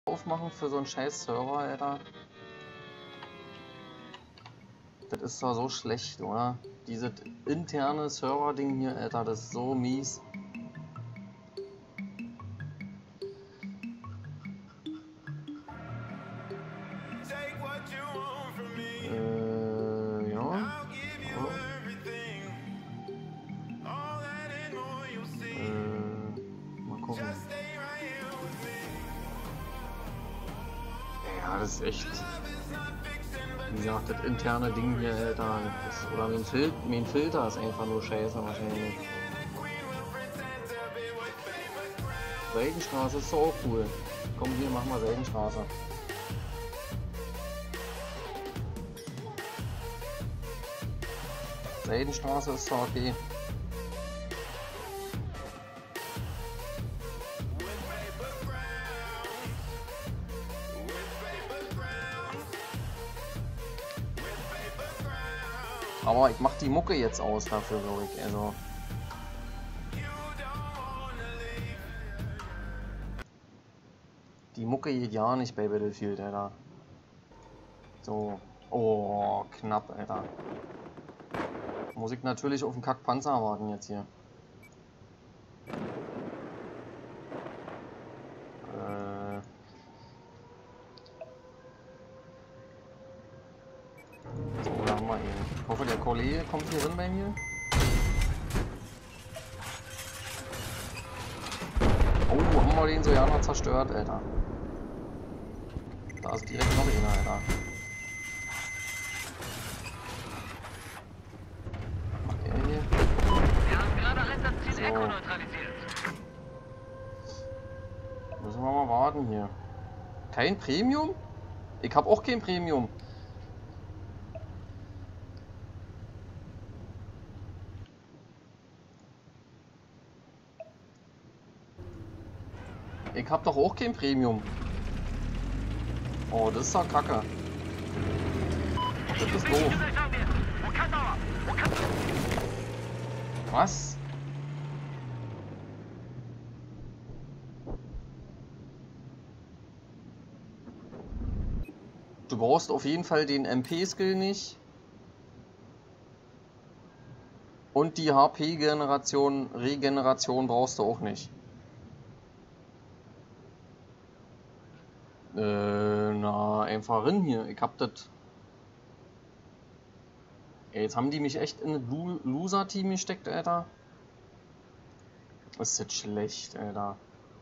aufmachen für so einen scheiß Server, Alter. Das ist doch so schlecht, oder? Dieses interne Server-Ding hier, Alter, das ist so mies. Ja. Mal gucken. Ja, das ist echt. Wie gesagt, das interne Ding hier, Alter. Das, oder mein Filter ist einfach nur scheiße wahrscheinlich. Seidenstraße ist doch auch cool. Komm, hier, mach mal Seidenstraße. Seidenstraße ist doch okay. Aber ich mach die Mucke jetzt aus dafür, glaube ich. Also. Die Mucke geht ja nicht bei Battlefield, Alter. So. Oh, knapp, Alter. Muss ich natürlich auf den Kackpanzer warten jetzt hier. So, da haben wir ihn. Ich hoffe, der Kollege kommt hier hin bei mir. Oh, haben wir den so ja noch zerstört, Alter. Da ist direkt noch einer, Alter. Was macht er hier? Wir haben gerade Einsatzziel So. Echo neutralisiert. Müssen wir mal warten hier. Kein Premium? Ich hab auch kein Premium. Ich hab doch auch kein Premium. Oh, das ist doch kacke. Das ist doof. Was? Du brauchst auf jeden Fall den MP-Skill nicht. Und die HP-Regeneration brauchst du auch nicht. Na, einfach rin hier. Ich hab das. Ey, jetzt haben die mich echt in ein Loser-Team gesteckt, Alter. Das ist jetzt schlecht, Alter.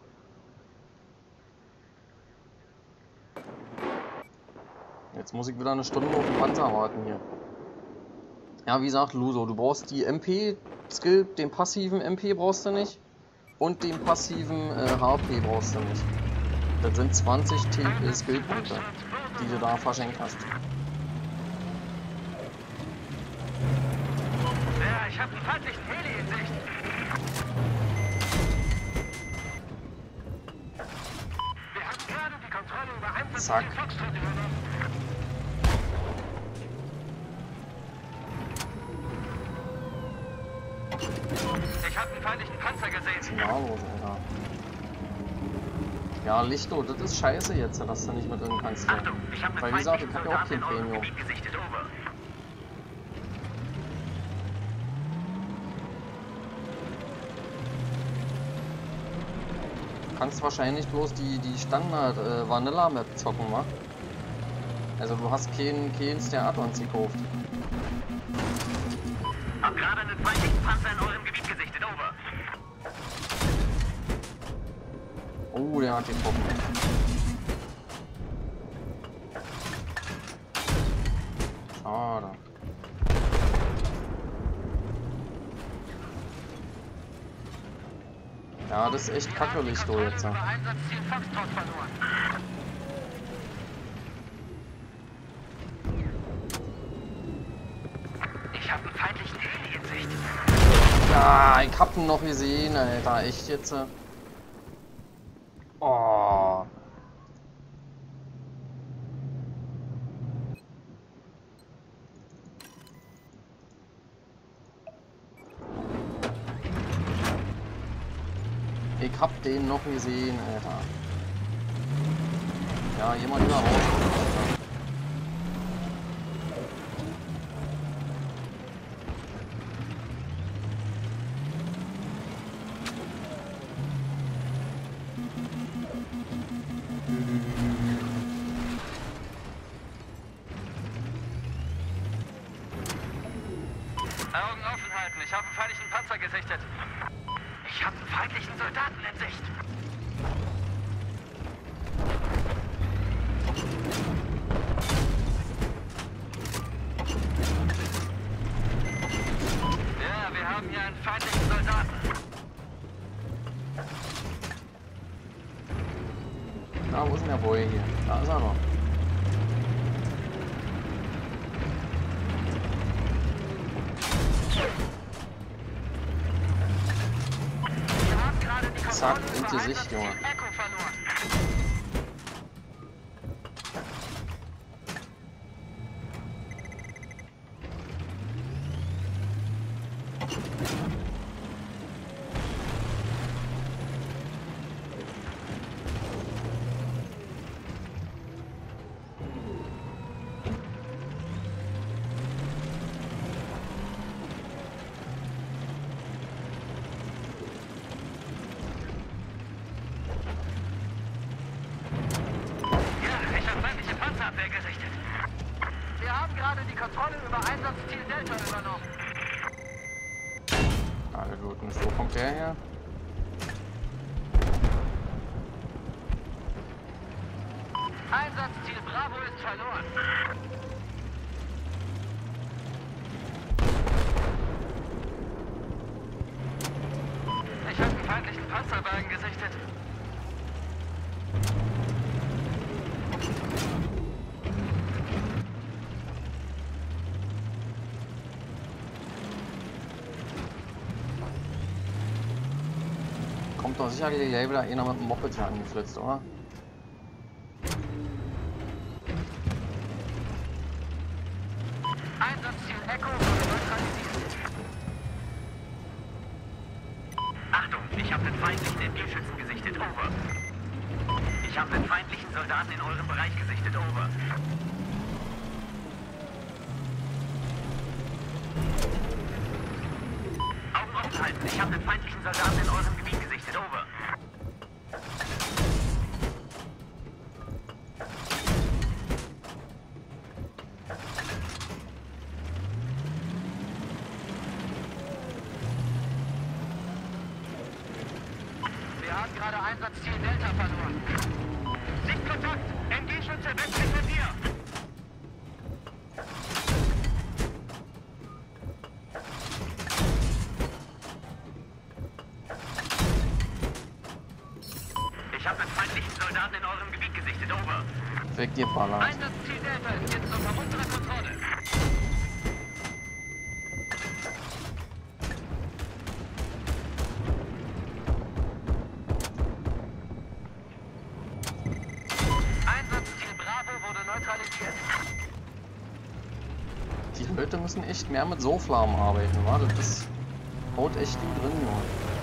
Jetzt muss ich wieder eine Stunde auf den Panzer warten hier. Ja, wie gesagt, Luso, du brauchst die MP-Skill, den passiven MP brauchst du nicht. Und den passiven HP brauchst du nicht. Das sind 20 Skillpunkte, die du da verschenkt hast. Ja, ich habe einen feindlichen Heli in Sicht. Wir haben gerade die Kontrolle über Zack. Einsatzziel Foxtrot übernommen. Ich habe einen feindlichen Panzer gesehen. Ja, Alter. Ja, Lichto, das ist scheiße jetzt, dass du nicht mit drin kannst. Ja. Achtung, ich habe Weil einen wie gesagt, ich feindlichen hab ja auch kein Soldaten in eurem Premium. Gebiet gesichtet. Over. Du kannst wahrscheinlich bloß die Standard Vanilla Map zocken, wa? Also du hast keinen der Add-ons gekauft. Hab gerade einen feindlichen Panzer in eurem Gebiet gesichtet. Over. Oh, der hat getroffen. Schade. Ja, das ist echt kacke, Lichto jetzt. Über Einsatzziel Foxtrot verloren. Ich habe einen feindlichen Heli in Sicht. Ja, ich hab ihn noch gesehen, Alter. Echt jetzt. Oh. Ich hab den noch gesehen, Alter. Ja, jemand wieder raus. Augen offen halten. Ich habe einen feindlichen Panzer gesichtet. Ich habe einen feindlichen Soldaten in Sicht. Ja, wir haben hier einen feindlichen Soldaten. Na, wo ist denn der Boy hier? Da ist er noch. Wir haben gerade die Zack, Kontrolle gute über Sicht, Junge. Einsatzziel Echo verloren. Panzerabwehr gerichtet. Wir haben gerade die Kontrolle über Einsatzziel Delta übernommen. Alle gut, und wo kommt der her? Einsatzziel Bravo ist verloren. Ich habe einen feindlichen Panzerwagen gesichtet. Kommt doch sicher hier wieder einer mit dem Moped hier angeflitzt, oder? Einsatzziel Echo wurde neutralisiert. Achtung, ich habe den feindlichen MG-Schützen gesichtet. Over. Ich habe den feindlichen Soldaten in eurem Bereich gesichtet. Over. Augen offen halten. Ich habe den feindlichen Soldaten in eurem Gebiet gesichtet. Over. Wir haben gerade Einsatzziel Delta verloren. Sichtkontakt! MG-Schütze westlich von dir! Ich habe einen feindlichen Soldaten in eurem Gebiet gesichtet. Over. Weggeballert. Einsatzziel Delta ist jetzt unter unserer Kontrolle. Einsatzziel Bravo wurde neutralisiert. Die Leute müssen echt mehr mit Soflamen arbeiten, wa? Das haut echt gut drin, Junge.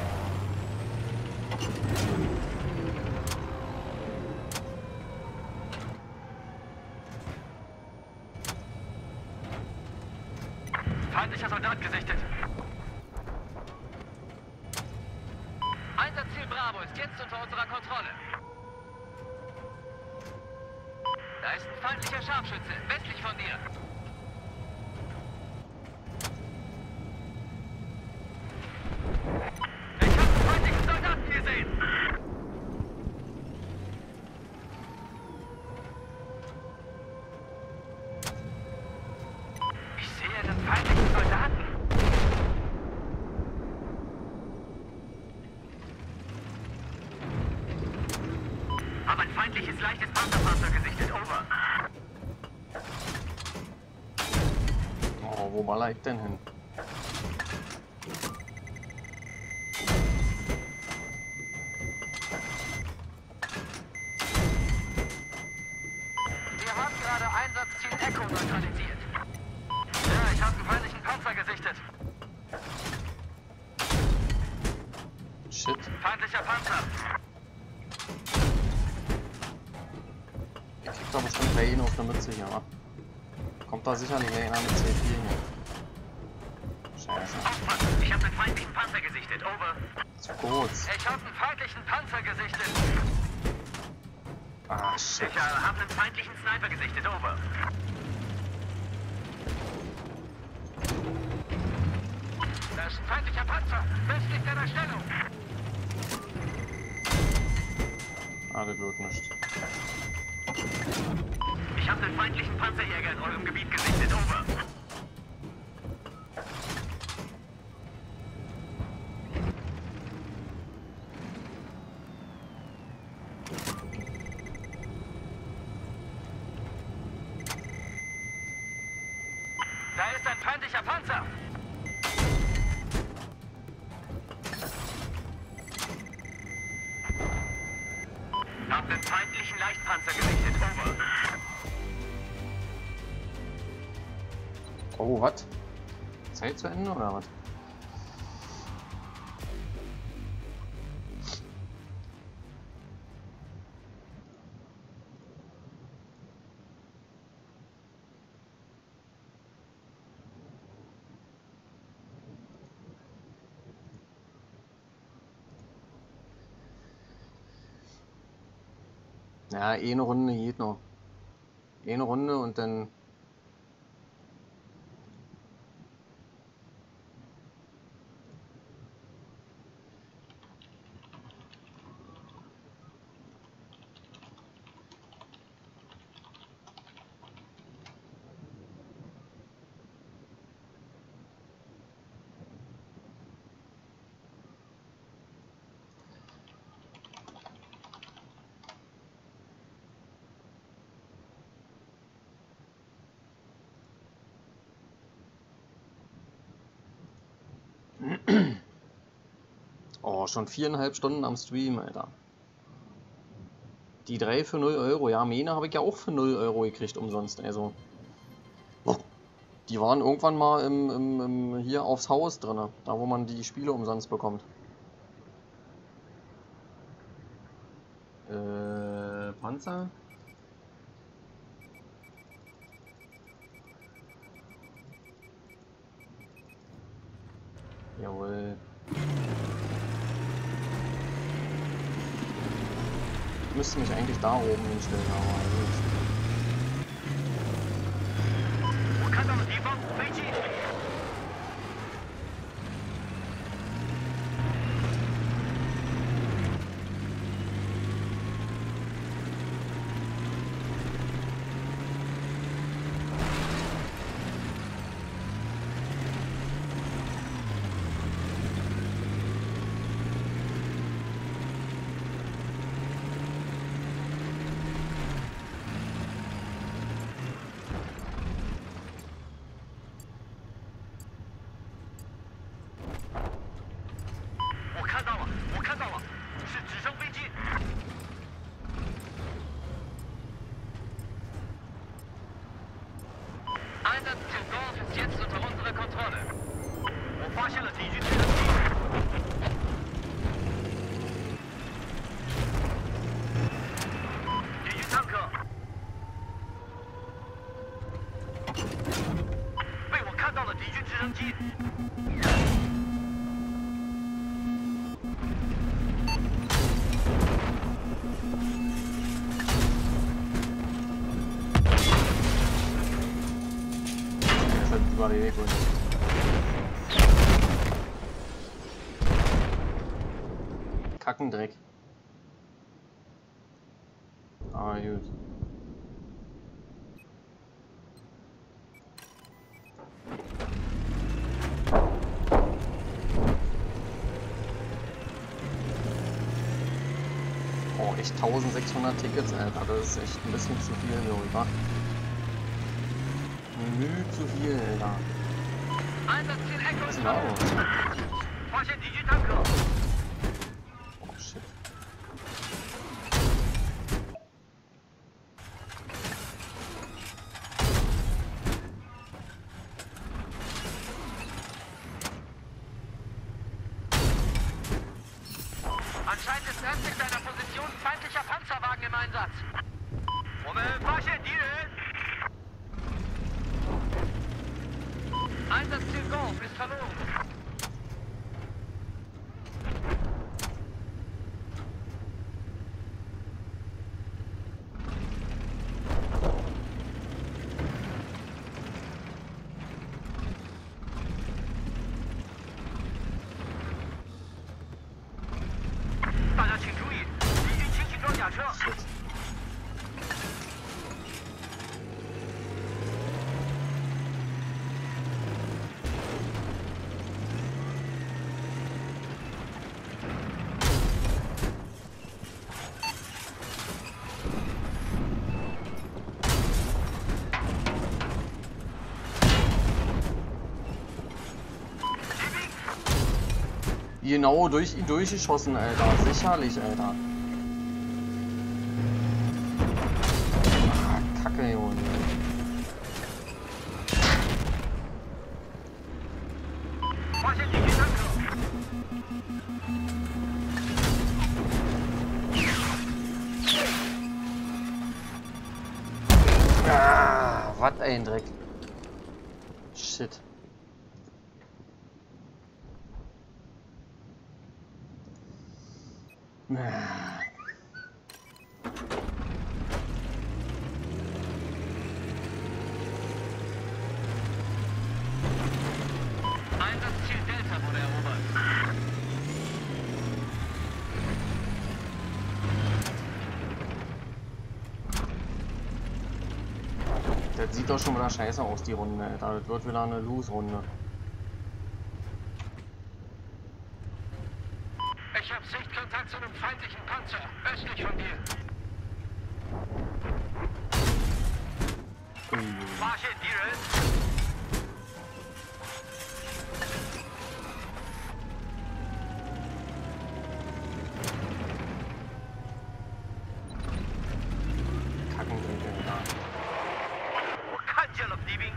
Feindlicher Soldat gesichtet. Einsatzziel Bravo ist jetzt unter unserer Kontrolle. Da ist ein feindlicher Scharfschütze, westlich von dir. Ich habe einen feindlichen Soldaten gesehen. Ich sehe einen feindlichen Soldaten. Hab ein feindliches leichtes Panzerfahrzeug gesichtet. Over. Oh, wo baller ich denn hin? Wir haben gerade Einsatzziel Echo neutralisiert. Ja, ich habe einen feindlichen Panzer gesichtet. Shit. Feindlicher Panzer. Ihr kriegt doch bestimmt bei Ihnen auf eine Mütze hier, wa? Kommt da sicherlich einer mit C4 hier. Scheiße. Aufpassen, ich habe einen feindlichen Panzer gesichtet. Over. Zu kurz. Ich habe einen feindlichen Panzer gesichtet. Ah, shit. Ich habe einen feindlichen Sniper gesichtet. Over. Das ist ein feindlicher Panzer. Westlich deiner Stellung. Ah, das wird nicht. Ich habe einen feindlichen Panzerjäger in eurem Gebiet gesichtet. Over. Da ist ein feindlicher Panzer. Hab den feindlichen Leichtpanzer gesichtet. Over. Oh, was? Zeit zu Ende oder was? Ja, eine Runde geht noch. Eine Runde und dann. Oh, schon 4,5 Stunden am Stream, Alter. Die 3 für 0 Euro. Ja, meine habe ich ja auch für 0 Euro gekriegt umsonst. Also. Die waren irgendwann mal hier aufs Haus drin. Da, wo man die Spiele umsonst bekommt. Panzer? Jawohl. Ich müsste mich eigentlich da oben hinstellen, aber Wo kann doch die Bomben Beijing? Einsatzziel Golf ist jetzt unter unserer Kontrolle. 我发现了敌军直升机。敌军坦克。被我看到了敌军直升机。 Kackendreck. Ah, gut. Oh, echt 1600 Tickets, Alter. Das ist echt ein bisschen zu viel, glaube ich, wa? Zu viel, Alter. Einsatzziel Echo ist Genau. Fahrchen die Tanker. Oh, shit. Anscheinend ist östlich deiner Position feindlicher Panzerwagen im Einsatz. Moment. Genau, durch ihn durchgeschossen, Alter. Sicherlich, Alter. Ah, Kacke, Junge. Ah, was ein Dreck. Shit. Einsatzziel Delta wurde erobert. Das sieht doch schon wieder scheiße aus, die Runde, Alter. Das wird wieder eine Lose-Runde. Ich habe Sichtkontakt zu einem feindlichen Panzer, östlich von dir. Marsche Dearest. Kackendrecke, Alter. Angel of Leaving.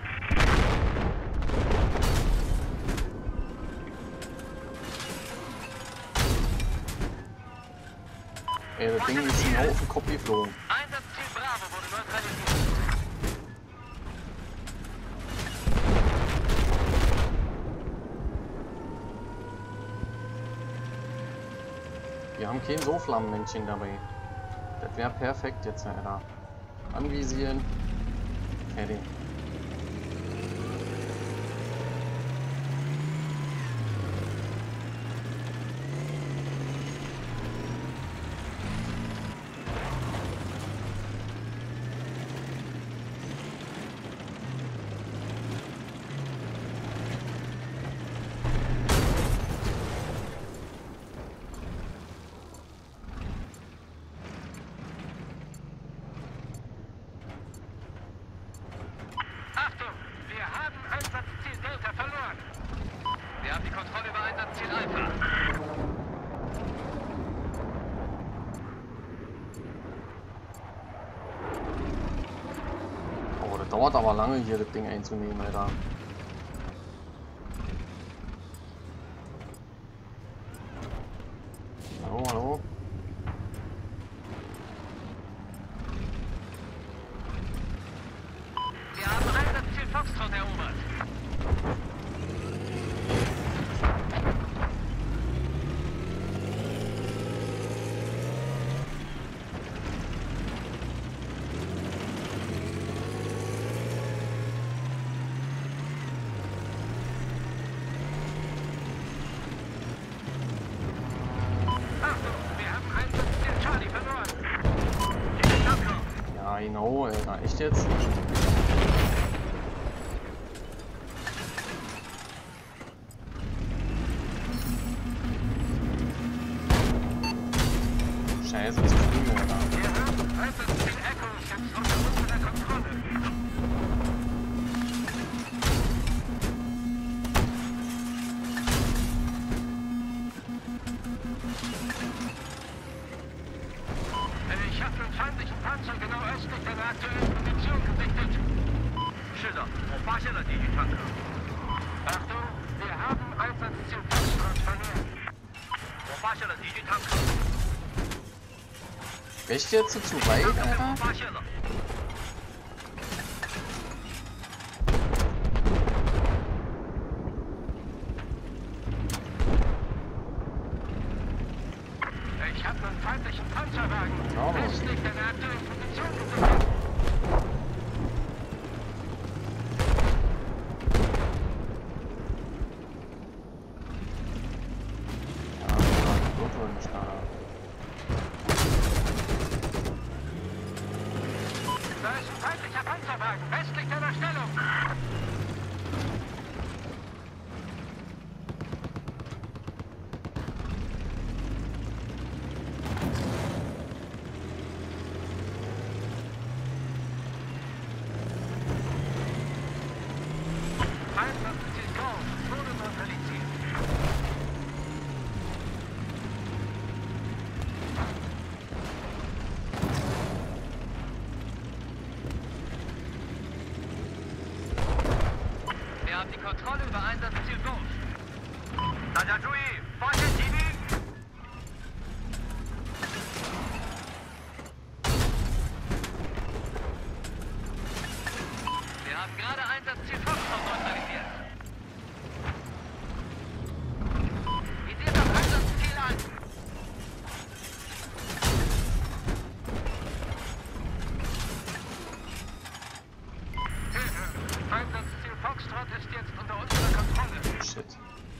Ey, das Ding ist genau auf den Kopf geflogen. Einsatzziel Bravo wurde neutralisiert. Wir haben kein so Flammenmännchen dabei. Das wäre perfekt jetzt, Alter. Anvisieren. Fertig. Achtung, wir haben Einsatzziel Delta verloren. Wir haben die Kontrolle über Einsatzziel Alpha. Oh, das dauert aber lange, hier das Ding einzunehmen, Alter. Hallo, hallo. Wir haben Einsatzziel Foxtrot erobert. Achtung, wir haben Einsatzziel Charlie verloren. Ja, genau, Alter. Echt jetzt? Scheiße, zu früh, Alter. Wir haben Einsatzziel Echo jetzt unter unserer Kontrolle. Ich habe einen feindlichen Panzer genau östlich der aktuellen Position gesichtet. Schilder, Fahrsteller, die Tanker. Achtung, wir haben Einsatzziel Foxtrot verloren. Fahrsteller, die Tanker. Echt jetzt zu weit, Alter? Fahrsteller. Ich habe einen feindlichen Panzerwagen Oh. westlich der aktuellen Position gesichtet. Ja, gut wohl nicht da. Da ist ein feindlicher Panzerwagen westlich deiner Stellung. Einsatzziel Golf wurde neutralisiert. haben die Kontrolle über Einsatzziel Ghost. 大家注意，发现敌兵！ Wir haben gerade Einsatzziel Foxtrot neutralisiert. Visiert das Einsatzziel an! Einsatzziel Foxtrot ist jetzt unter unserer Kontrolle. Shit.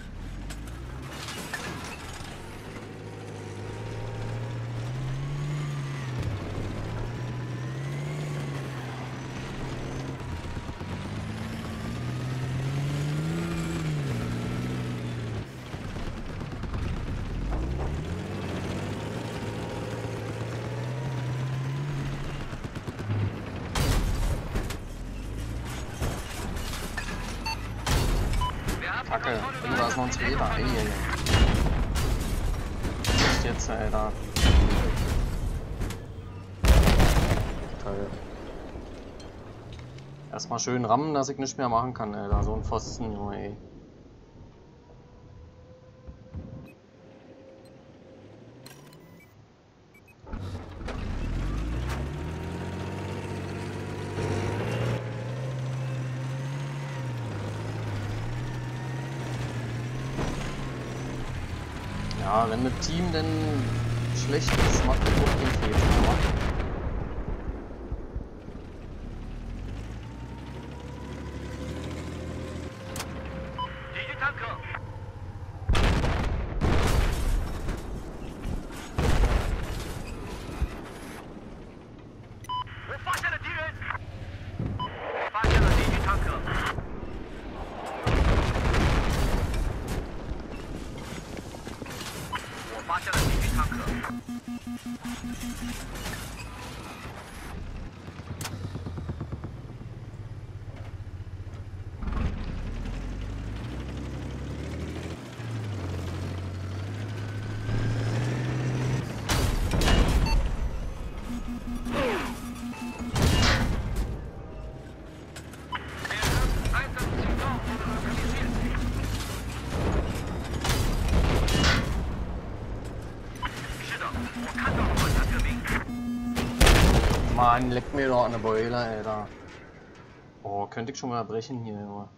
Kacke, oh, da ist noch ein Zweiter. Ey, ey, ey. Echt jetzt, Alter. Toll. Erstmal schön rammen, dass ich nichts mehr machen kann, Alter. So ein Pfosten, Junge, ey. Ja, wenn das Team denn schlecht ist, macht das auch den Fehler. Mann, leck mir doch an der Beule, Alter. Oh, könnte ich schon mal brechen hier, Junge.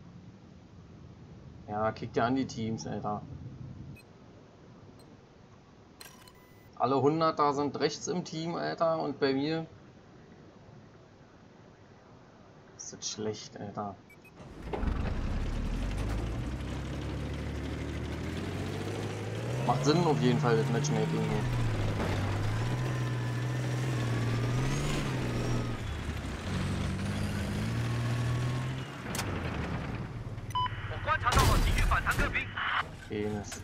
Ja, kick dir an die Teams, Alter. Alle 100 da sind rechts im Team, Alter, und bei mir ist das schlecht, Alter. Macht Sinn auf jeden Fall, das Matchmaking hier. Penis.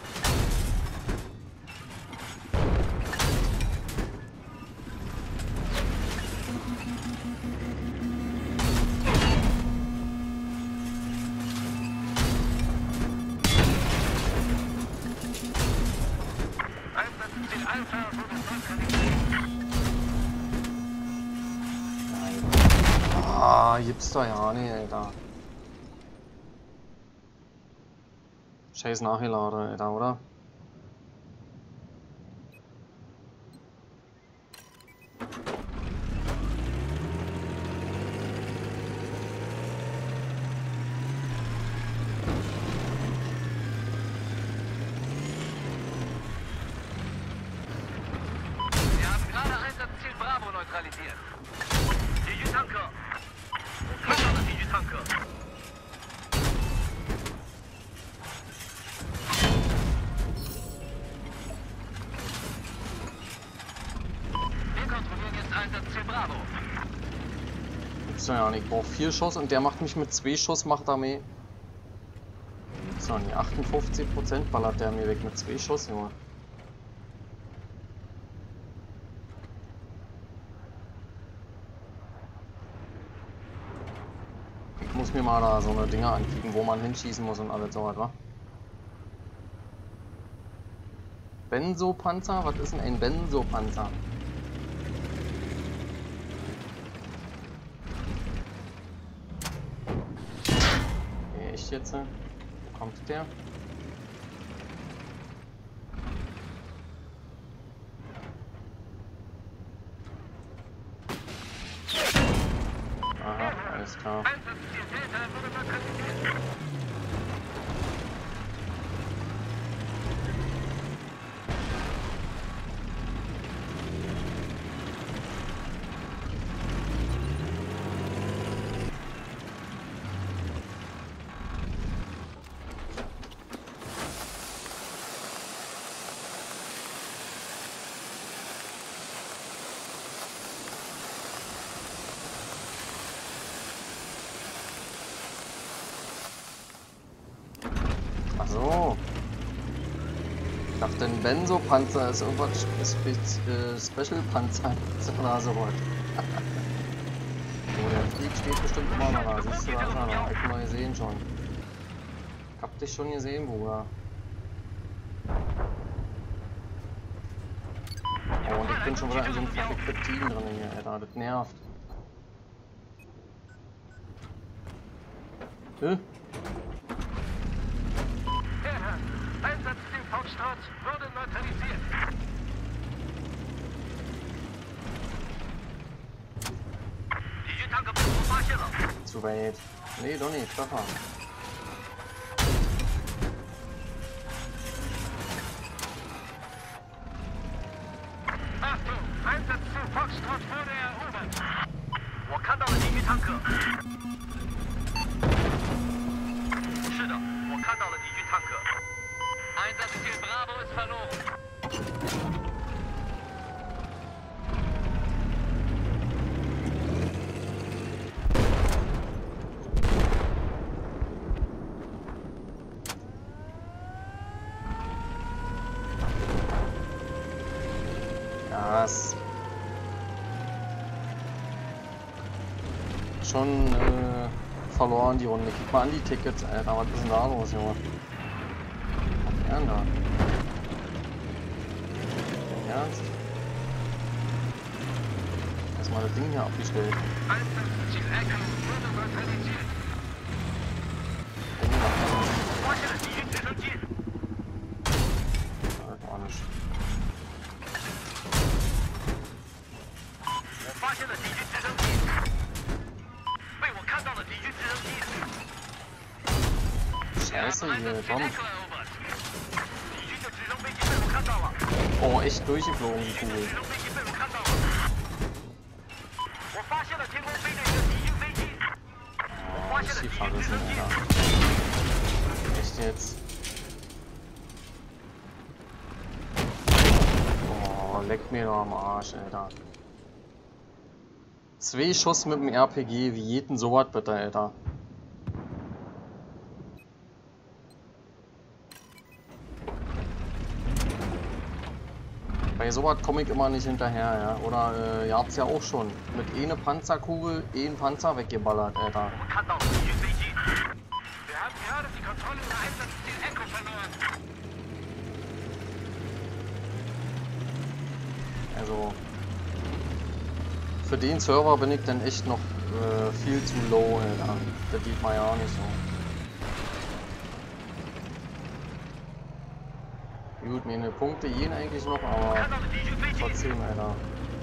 Ah, gibt's doch ja nicht, Alter. Scheiß nachgeladen, Alter, oder? Wir haben gerade Einsatzziel Bravo neutralisiert. Digitanker! Wo kann aber Digitanker? Einsatzziel Bravo. Gibt's ja nicht. Ich brauche 4 Schuss und der macht mich mit 2 Schuss, macht er mir. So, nee, 58% ballert der mir weg mit 2 Schuss, Junge. Ich muss mir mal da so eine Dinger ankicken, wo man hinschießen muss und alles so was, wa? Benzopanzer? Was ist denn ein Benzopanzer? ich jetzt? Wo kommt der? Aha, alles klar. So. Ich dachte, ein Benzo-Panzer ist irgendwas Special-Panzer oder so was. Oh, der Flieg steht bestimmt immer noch da. Siehst du, da ist er noch. Hab ich mal gesehen schon. Ich hab dich schon gesehen, Bruder. Oh, und ich bin schon wieder in so einem verfickten Team drin hier, Alter. Das nervt. Einsatzziel Foxtrot wurde neutralisiert. Zu weit. Nee, doch nicht. Treffer. Achtung! Einsatzziel Foxtrot wurde erobert. 我看到了敌军坦克。是的，我看到了敌军坦克。Einsatzziel Bravo ist verloren. Gas. Schon verloren die Runde. Guck mal an die Tickets, Alter. Was ist denn da los, Junge? Was wären da? Ernst? Erstmal das Ding hier abgestellt. Einsatzziel Echo wurde neutralisiert. Scheiße hier, komm. Oh, echt durchgeflogen, die Kugel. Oh, ist die verrissen, Alter. Echt jetzt? Oh, leck mir doch am Arsch, Alter. 2 Schuss mit dem RPG, wie jeden sowas bitte, Alter. Bei sowas komme ich immer nicht hinterher, ja. Oder ihr habt's ja auch schon. Mit eine Panzerkugel, einen Panzer weggeballert, Alter. Wir haben gerade die Kontrolle über Einsatzziel Echo verloren. Also für den Server bin ich dann echt noch viel zu low, Alter. Das geht mal ja nicht so. Gut, meine Punkte gehen eigentlich noch, aber trotzdem, Alter.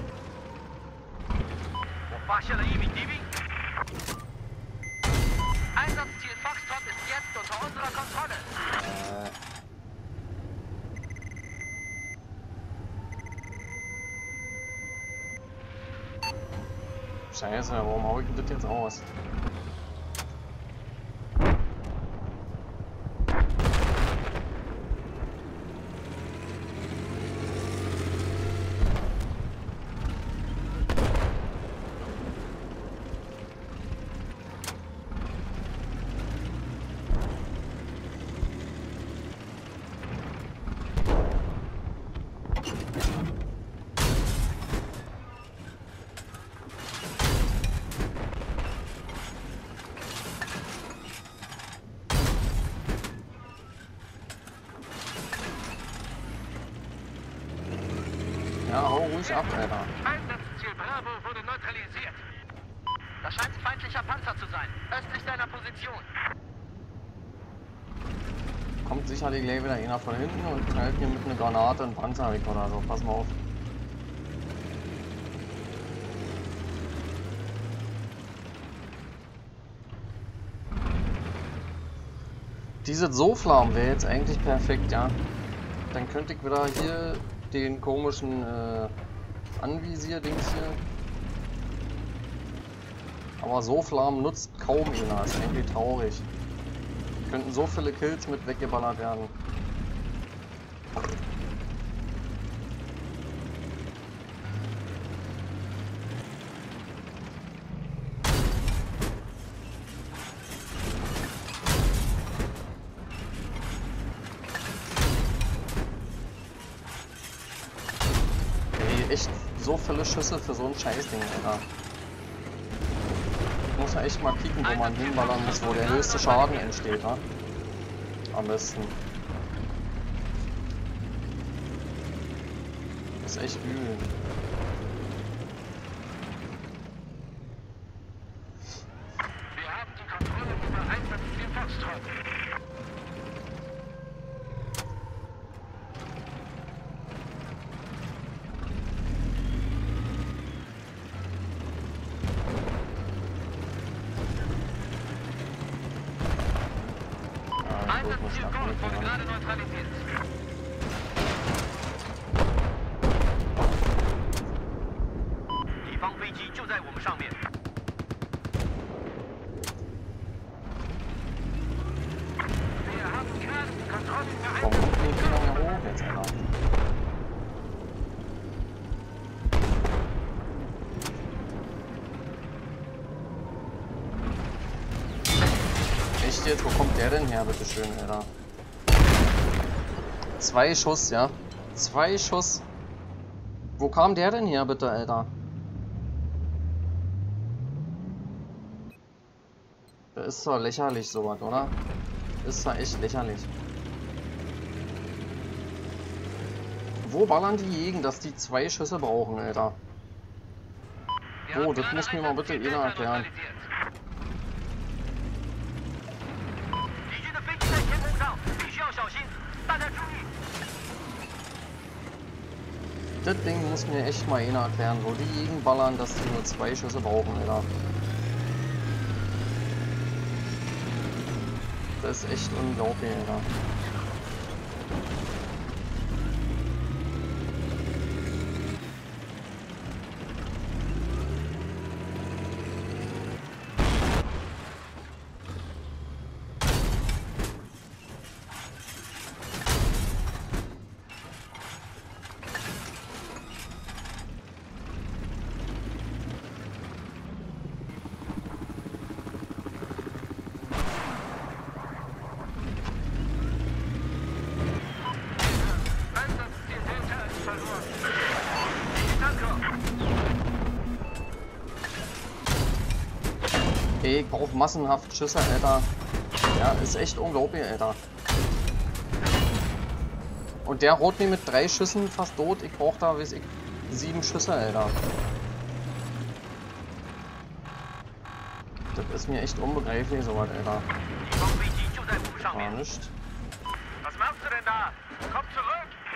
Einsatzziel Foxtrot ist jetzt unter unserer Kontrolle. Scheiße, warum hau ich denn das jetzt aus? Ja, hau ruhig ab, Alter. Einsatzziel Bravo wurde neutralisiert. Das scheint ein feindlicher Panzer zu sein, östlich deiner Position. kommt sicherlich gleich wieder einer von hinten und knallt mir mit einer Granate einen Panzer weg oder so. Pass mal auf. Diese Soflam wäre jetzt eigentlich perfekt, ja. Dann könnte ich wieder hier den komischen Anvisier-Dings hier. Aber Soflam nutzt kaum einer, ist eigentlich traurig. Könnten so viele Kills mit weggeballert werden. Ey, echt so viele Schüsse für so ein Scheißding, Alter. Muss man echt mal kicken, wo man hinballern muss, wo der höchste Schaden entsteht, ha? Am besten. Das ist echt übel. Wir haben die Kontrolle über Einsatzziel Foxtrot. Einsatzziel Gold wurde gerade neutralisiert. Die Fangfeiji就在我们上面。 Wir haben gerade die Kontrolle über Warum kommt die nicht mehr hoch jetzt, Alter? Echt jetzt? Wo kommt der denn her, bitteschön, Alter? 2 Schuss, ja? 2 Schuss. Wo kam der denn her, bitte, Alter? Das ist doch lächerlich, sowas, oder? Ist doch echt lächerlich. Wo ballern die Jägen, dass die 2 Schüsse brauchen, Alter? Oh, das muss mir mal bitte einer erklären. Das Ding muss mir echt mal einer erklären, wo die Jägen ballern, dass die nur 2 Schüsse brauchen, Alter. Das ist echt unglaublich, Alter. Okay, ich brauche massenhaft Schüsse, Alter. Ja, ist echt unglaublich, Alter. Und der haut mir mit 3 Schüssen fast tot. Ich brauche da, weiß ich, 7 Schüsse, Alter. Das ist mir echt unbegreiflich, sowas, Alter. War nicht. Was machst du denn da? Komm zurück!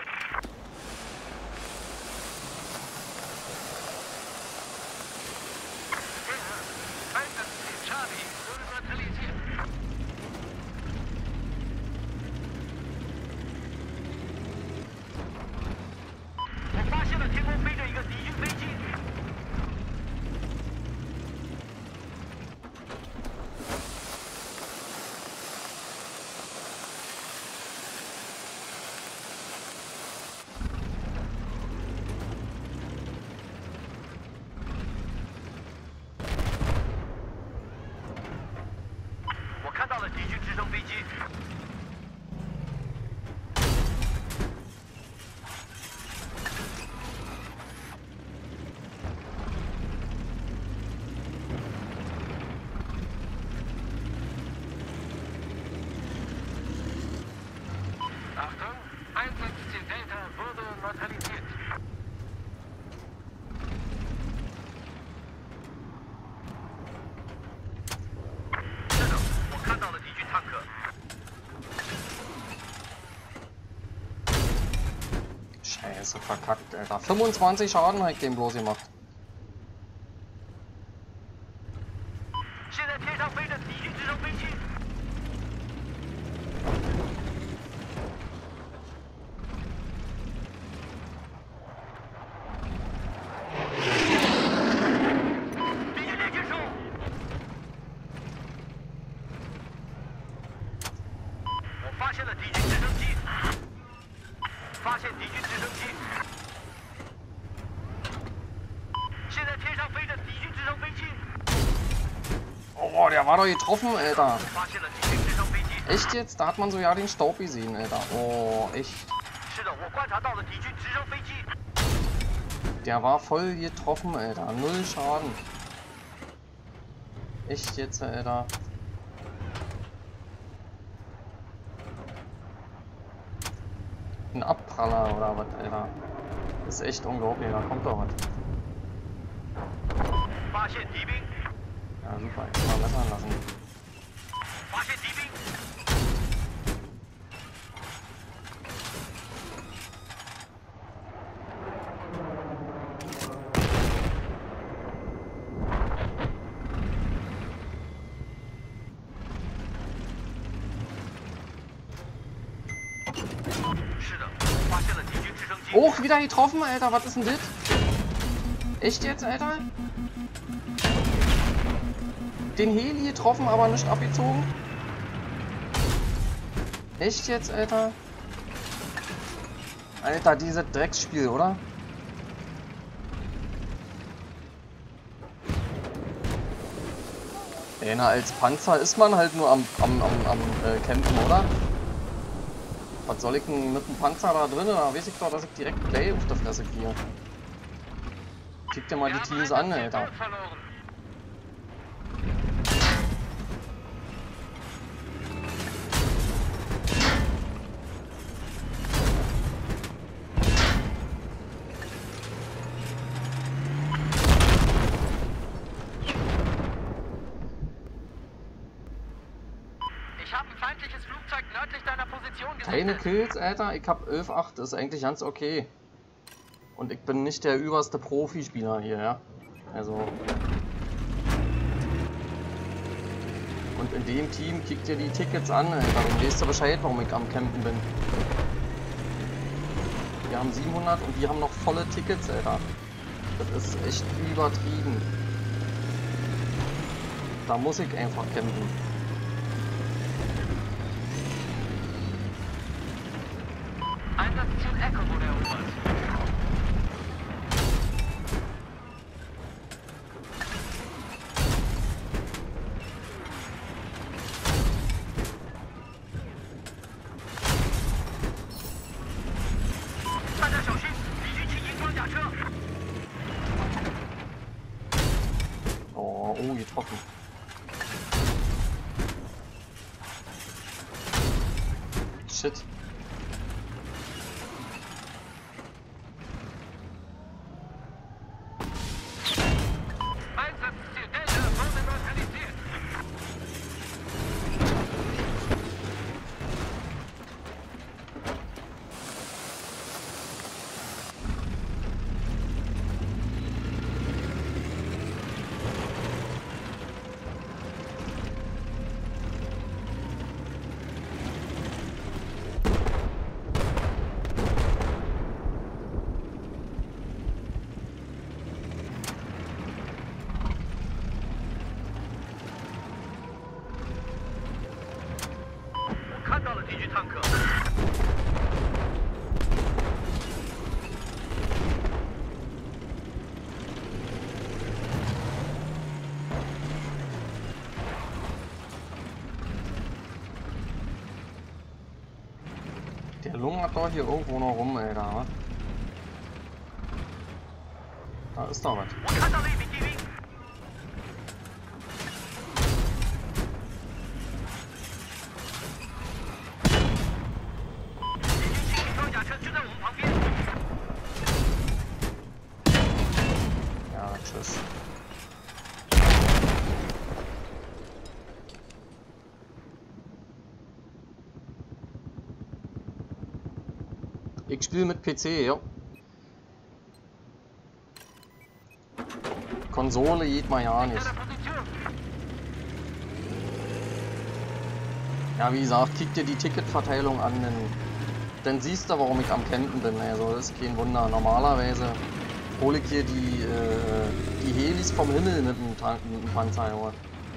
Einsatzziel Charlie wurde neutralisiert. Ich 发现了天空飞着一个敌军飞机。 Scheiße, verkackt, Alter. 25 Schaden habe ich dem bloß gemacht. 现在天上飞着敌军直升飞机。敌军猎箭手！我发现了敌军直升机，发现敌军直升机。现在天上飞着敌军直升飞机。 Oh, der war doch getroffen, Alter. 发现了敌军直升飞机。 Echt jetzt? Da hat man so ja den Staub gesehen, Alter. Oh, echt. 是的，我观察到了敌军直升飞机。 Der war voll getroffen, Alter. Null Schaden. Echt jetzt, Alter. Ein Abpraller oder was, Alter. Das ist echt unglaublich, da kommt doch was. 发现敌兵， Ja, super, jetzt mal messern lassen. 发现敌兵。 是的，发现了敌军直升机。 Oh, wieder getroffen, Alter. Was ist denn das? Echt jetzt, Alter? Den Heli getroffen, aber nicht abgezogen? Echt jetzt, Alter? Alter, dieses Drecksspiel, oder? Ey, na, als Panzer ist man halt nur am Campen, oder? Was soll ich denn mit dem Panzer da drinnen? Da weiß ich doch, dass ich direkt Play auf der Fresse kriege. Kick dir mal die Teams an, Alter. Ich habe ein feindliches Flugzeug nördlich deiner Position gesehen. Keine Kills, Alter. Ich hab 11,8. Das ist eigentlich ganz okay. Und ich bin nicht der überste Profispieler hier, ja. Also. Und in dem Team kickt ihr die Tickets an, Alter. Dann weißt du Bescheid, warum ich am Campen bin. Wir haben 700 und die haben noch volle Tickets, Alter. Das ist echt übertrieben. Da muss ich einfach campen. Einsatzziel Echo wurde erobert.大家小心，敌军轻型装甲车。 Oh, getroffen. Shit. Einsatzziel Delta wurde neutralisiert. Ich 看到了敌军坦克。 Der lungert doch hier irgendwo noch rum, Alter. Was? Da ist doch was. 我看到了一名敌兵。敌军轻型装甲车就在我们旁边。 Ja, tschüss. Ich spiele mit PC, ja. Konsole geht mal ja nicht. Ja, wie gesagt, kick dir die Ticketverteilung an, dann siehst du, warum ich am Campen bin. Also, das ist kein Wunder. Normalerweise hole ich hier die Helis vom Himmel mit dem Panzer. Ja.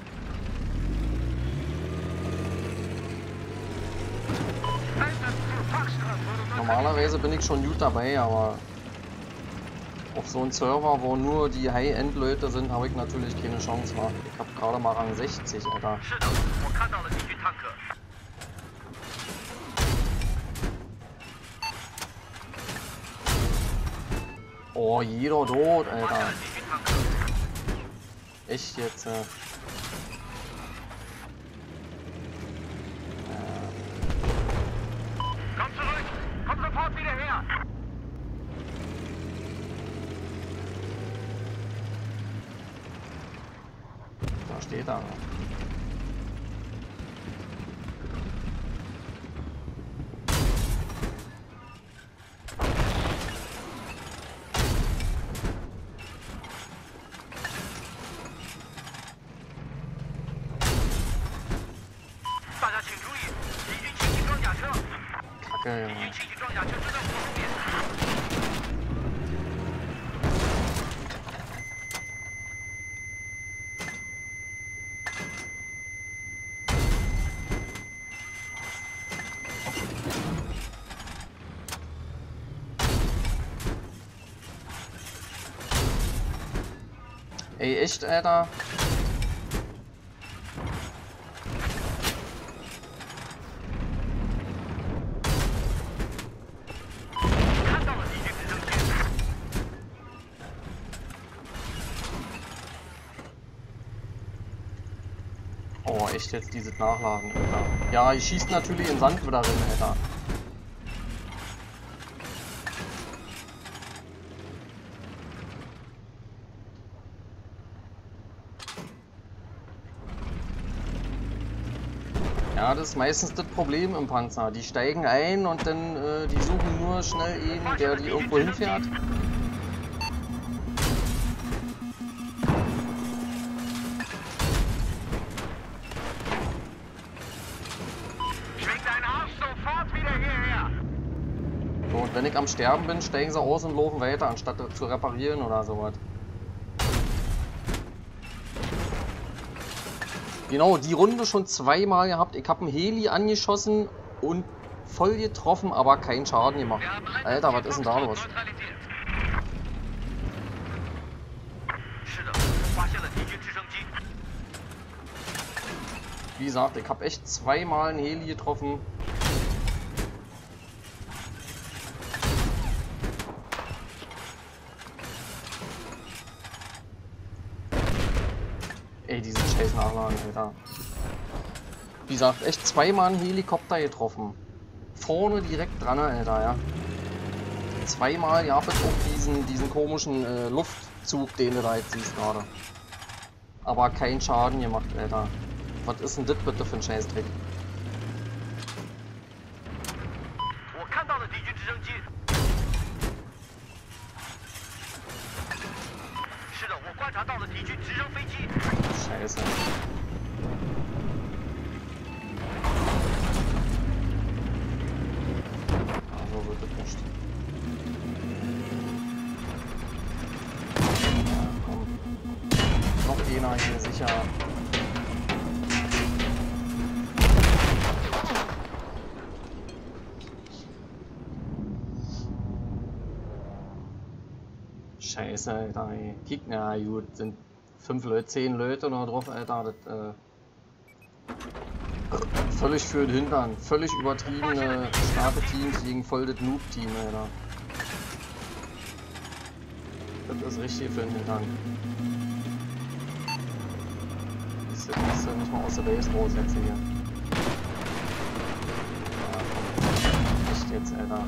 Normalerweise bin ich schon gut dabei, aber auf so einem Server, wo nur die High-End-Leute sind, habe ich natürlich keine Chance. Wa? Ich habe gerade mal Rang 60, Alter. Oh, jeder tot, Alter. Echt jetzt, Komm zurück! Komm sofort wieder her! Da steht er. Kacke, Junge. Ey, echt, Alter? Oh, echt jetzt dieses Nachladen, Alter. Ja, ich schießt natürlich in Sand wieder rein, Alter. Ja, das ist meistens das Problem im Panzer. Die steigen ein und dann die suchen nur schnell einen, der die irgendwo hinfährt. So, und wenn ich am Sterben bin, steigen sie aus und laufen weiter, anstatt zu reparieren oder sowas. Genau, die Runde schon zweimal gehabt. Ich habe einen Heli angeschossen und voll getroffen, aber keinen Schaden gemacht. Alter, was ist denn da los? Wie gesagt, ich habe echt zweimal einen Heli getroffen. Ey, diesen scheiß Nachladen, Alter. Wie gesagt, echt zweimal einen Helikopter getroffen. Vorne direkt dran, Alter, ja. Zweimal, ja, bis auf diesen komischen Luftzug, den du da jetzt siehst gerade. Aber keinen Schaden gemacht, Alter. Was ist denn das bitte für ein Scheißdreck? Scheiße. Also wird das nicht. Ja, komm. Noch einer hier sicher. Scheiße, Alter, ey. Kick, na gut, sind 5 Leute, 10 Leute noch drauf, Alter. Das, völlig für den Hintern. Völlig übertriebene, starke Teams gegen voll das Noob-Team, Alter. Das ist richtig für den Hintern. Ist ja nicht mal aus der Base raus jetzt hier. Ja, komm. Echt jetzt, Alter.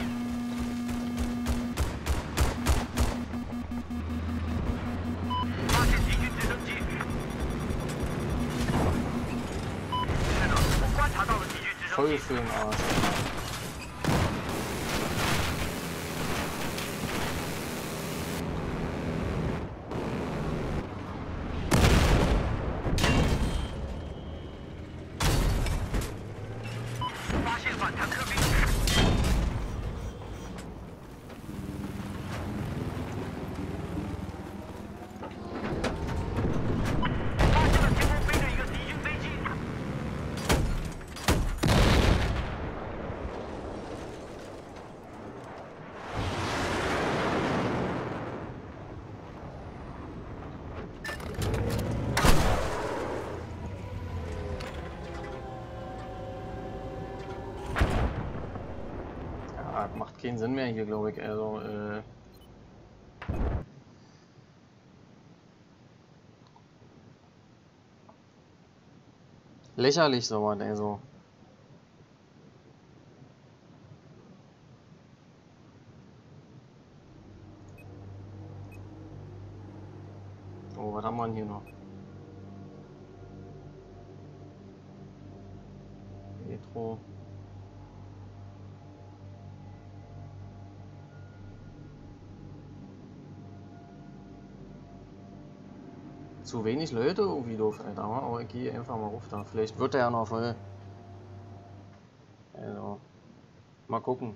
Voll für den Arsch. keinen Sinn mehr hier, glaube ich. Also, lächerlich sowas, also. Oh, was haben wir denn hier noch? Metro. Zu wenig Leute irgendwie doof, Alter. Aber ich gehe einfach mal ruf da. Vielleicht wird er ja noch voll. Also, mal gucken.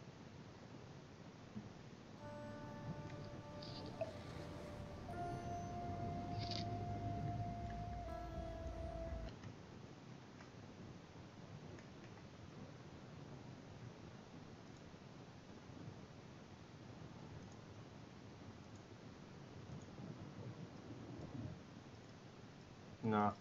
Na.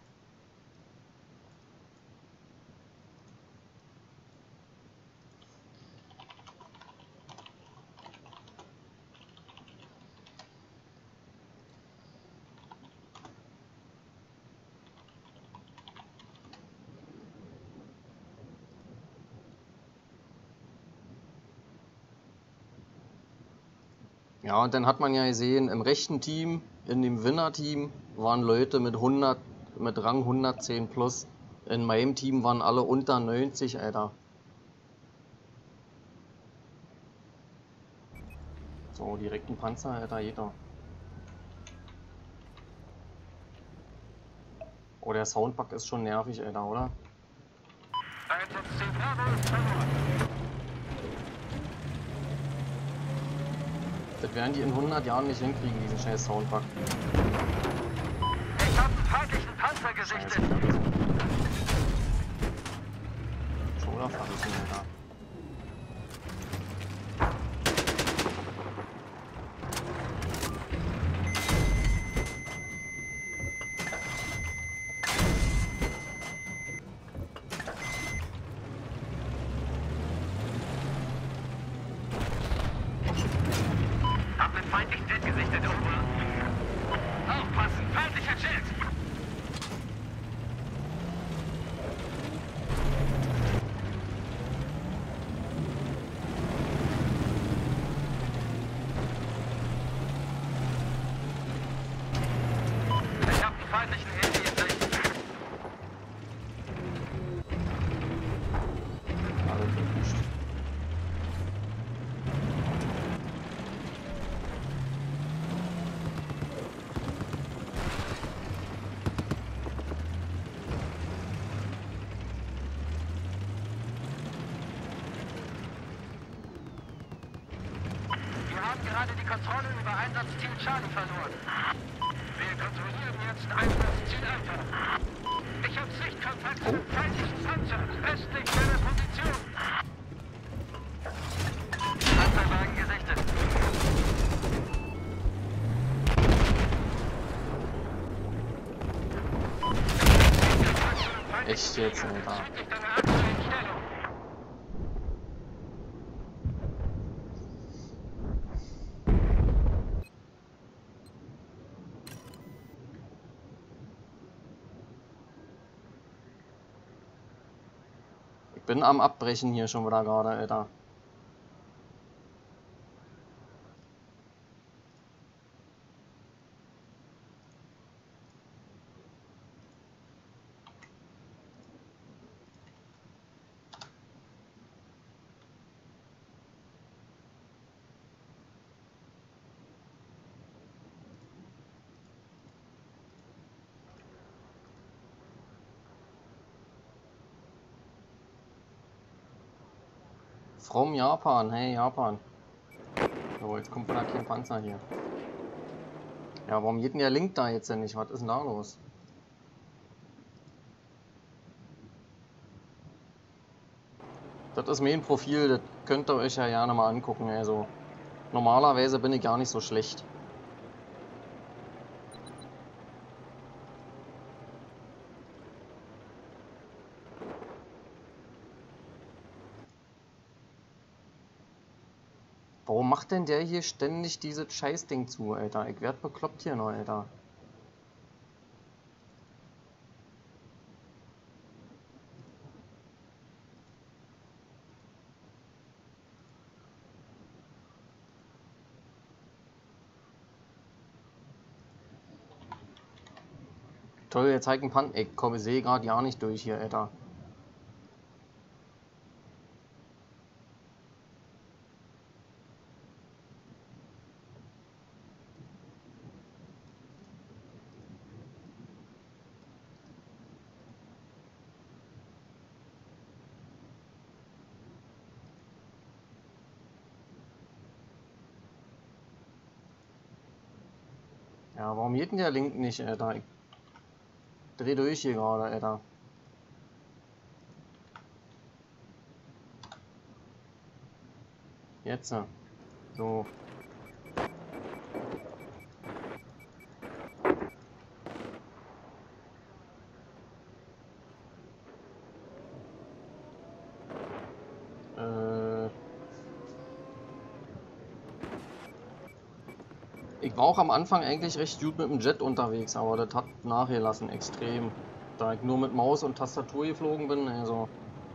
Ja, und dann hat man ja gesehen, im rechten Team, in dem Winner-Team, waren Leute mit 100, mit Rang 110 plus. In meinem Team waren alle unter 90, Alter. So, direkt ein Panzer, Alter, jeder. Oh, der Soundbug ist schon nervig, Alter, oder? Einsatzziel Bravo ist verloren. Das werden die in 100 Jahren nicht hinkriegen, diesen scheiß Soundbug. Ich habe einen feindlichen Panzer Scheiße. gesichtet. Schon verrissen, Alter. Hab einen feindlichen Jet gesichtet, over. Aufpassen, feindlicher Jet. Ich hab einen feindlichen Heli in Sicht. Alle gewischt. Wir haben gerade die Kontrolle über Einsatzteam Charlie verloren. Wir kontrollieren jetzt Einsatzziel Alpha. Ich habe Sichtkontakt zu einem feindlichen Panzer östlich meiner Position. Panzerwagen gesichtet. Echt jetzt, Alter. Südlich deiner aktuellen Stellung. Ich bin am Abbrechen hier schon wieder gerade, Alter. From Japan, hey Japan. So, jetzt kommt wieder kein Panzer hier. Ja, warum geht denn der Link da jetzt denn nicht? Was ist denn da los? Das ist mein Profil, das könnt ihr euch ja gerne mal angucken. Also, normalerweise bin ich gar nicht so schlecht. Warum macht denn der hier ständig dieses Scheißding zu, Alter? Ich werd bekloppt hier noch, Alter. Toll, jetzt zeigt ein Pan. Ey, komm, ich sehe gerade ja nicht durch hier, Alter. Ja, warum geht denn der Link nicht, Alter? Ich dreh durch hier gerade, Alter. Jetzt, so. Ich war auch am Anfang eigentlich recht gut mit dem Jet unterwegs, aber das hat nachgelassen extrem. Da ich nur mit Maus und Tastatur geflogen bin, also.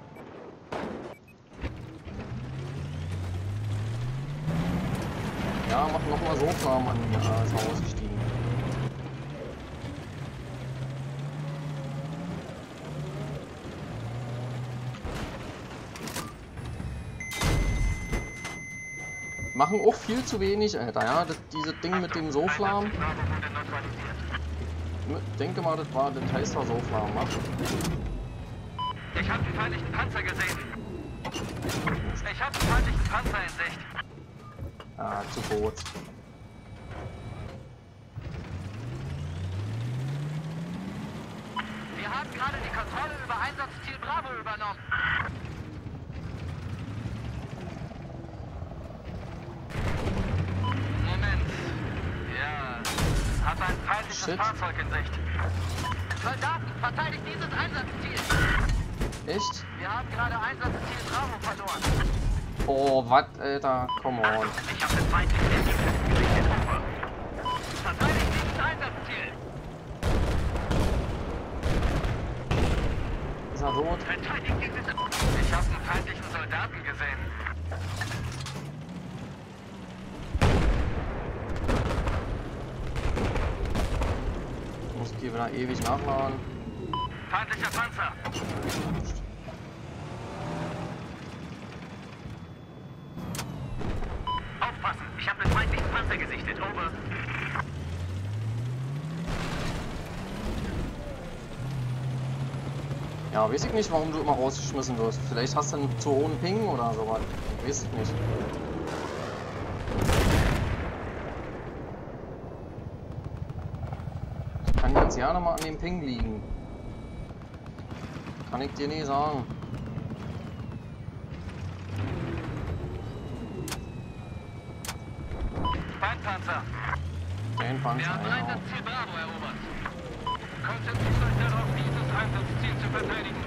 Ja, mach nochmal so klar, Mann. Ja, ist mal ausgestiegen. Machen auch viel zu wenig, Alter, ja, dieses Ding mit dem Soflam. Ich denke mal, das heißt doch Soflam, was? Ich habe den feindlichen Panzer gesehen. Ich habe den feindlichen Panzer in Sicht. Ah, zu kurz. Wir haben gerade die Kontrolle über Einsatzziel Bravo übernommen. Hat ein feindliches Fahrzeug in Sicht. Soldaten, verteidigt dieses Einsatzziel. Echt? Wir haben gerade Einsatzziel Bravo verloren. Oh, was, Alter? Come on. Ich habe den feindlichen gesichtet. Verteidigt dieses Einsatzziel. Ist er tot? Verteidigt dieses... Ich habe einen feindlichen Soldaten gesehen. Hier wieder ewig nachladen. Feindlicher Panzer. Aufpassen, ich habe den feindlichen Panzer gesichtet. Over. Ja, weiß ich nicht, warum du immer rausgeschmissen wirst. Vielleicht hast du einen zu hohen Ping oder sowas. Weiß ich nicht. Kann jetzt gerne mal an dem Ping liegen. Kann ich dir nicht sagen. Feindpanzer. Kein Panzer. Wir haben Einsatzziel Bravo erobert. Konzentriert euch darauf, dieses Einsatzziel zu verteidigen.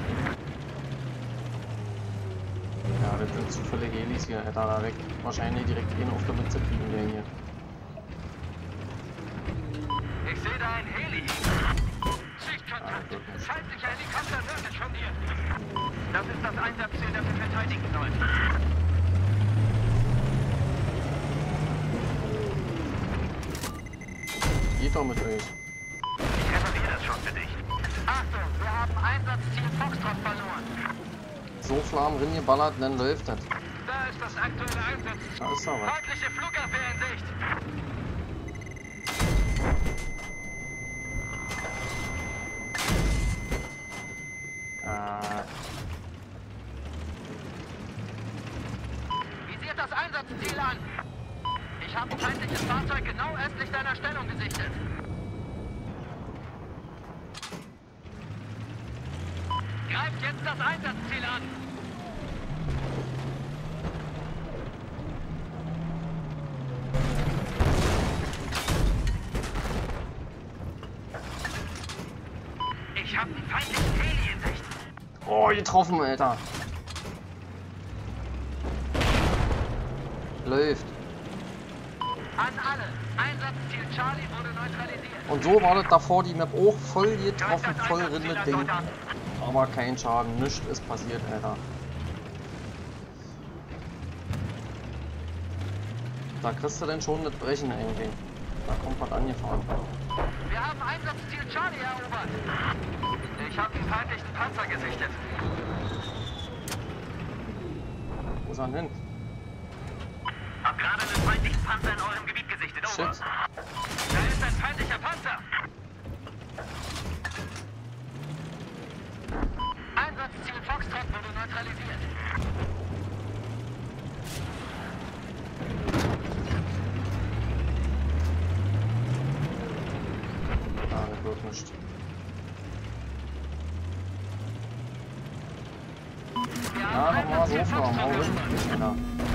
Ja, das sind zu viele Helis hier. Hätte er da weg. Wahrscheinlich direkt ihn auf der Mütze kriegen, der hier. Ich sehe da ein Heli. Sichtkontakt. Feindlicher Helikopter nördlich von dir. Das ist das Einsatzziel, das wir verteidigen sollen. Geht doch mit euch. Ich repariere das schon für dich. Achtung, wir haben Einsatzziel Foxtrot verloren. So Flam ringeballert, dann läuft das. Da ist das aktuelle Einsatzziel. Da ist er was. Feindliche Flugabwehr in Sicht. Visiert das Einsatzziel an. Ich habe ein feindliches Fahrzeug genau östlich deiner Stellung gesichtet. Greift jetzt das Einsatzziel an. Ich habe einen feindlichen Heli in Sicht. Oh, getroffen, Alter. Läuft. An alle. Einsatzziel Charlie wurde neutralisiert. Und so war das davor die Map auch voll getroffen, voll Rinde Ding. Aber kein Schaden, nichts ist passiert, Alter. Da kriegst du denn schon das Brechen irgendwie. Da kommt was angefahren. Wir haben Einsatzziel Charlie erobert. Ich habe den feindlichen Panzer gesichtet. Wo ist er denn hin? Hab gerade einen feindlichen Panzer in eurem Gebiet gesichtet. Over. Shit. Da ist ein feindlicher Panzer. Einsatzziel Foxtrot wurde neutralisiert. Ah, das wird nicht. Ja, nochmal so fahren, hau hin. Ja.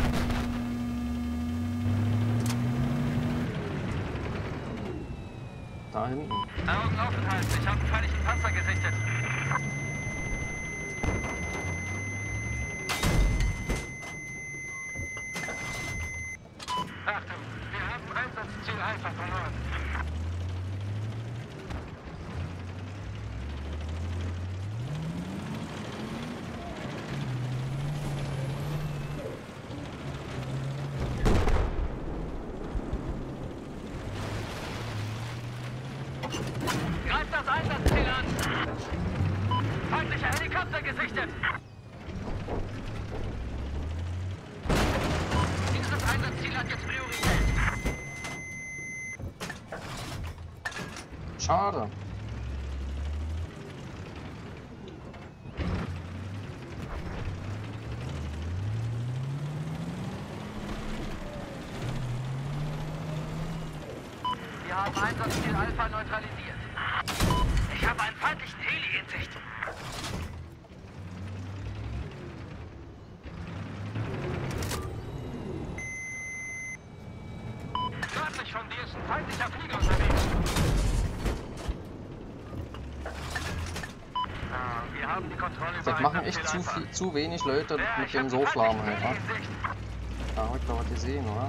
Da hinten. Augen offen halten, ich habe einen feindlichen Panzer gesichtet. Achtung, wir haben Einsatzziel Alpha verloren. Greift das Einsatzziel an! Feindlicher Helikopter gesichtet! Dieses Einsatzziel hat jetzt Priorität. Schade. Wir haben Einsatzziel Alpha neutralisiert. Ich habe einen feindlichen Heli in Sicht. Nördlich von dir ist ein feindlicher Flieger unterwegs. Wir haben die Kontrolle über Das machen Einsatzziel echt Alpha. zu wenig Leute mit dem Soflamen halt, wa? Da hab ich doch was gesehen, oder?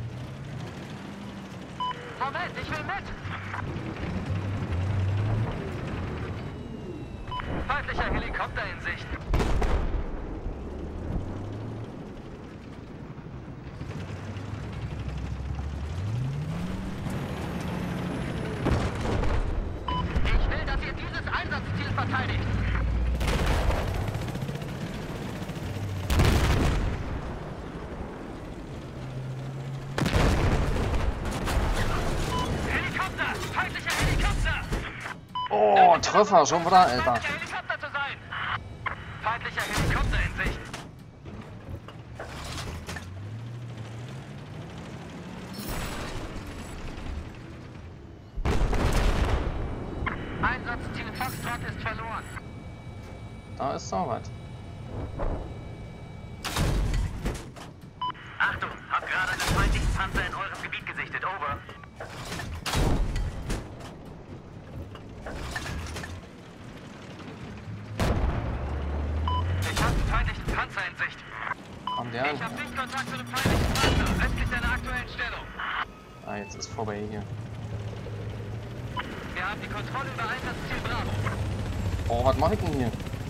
Moment, ich will mit! Feindlicher Helikopter in Sicht. Ich will, dass ihr dieses Einsatzziel verteidigt. Helikopter! Feindlicher Helikopter! Oh, Treffer, schon wieder, Alter. Feindlicher Helikopter zu sein! Feindlicher Helikopter in Sicht. Einsatzziel Foxtrot ist verloren. Da ist noch was. Achtung, hab gerade einen feindlichen Panzer in eurem Gebiet gesichtet. Over. Ich hab einen feindlichen Panzer in Sicht. Kam der Ich an? hab Sichtkontakt zu einem feindlichen Panzer, östlich deiner aktuellen Stellung. Ah, jetzt ist vorbei hier. Wir haben die Kontrolle über Einsatzziel Bravo. Oh, was mach ich denn hier?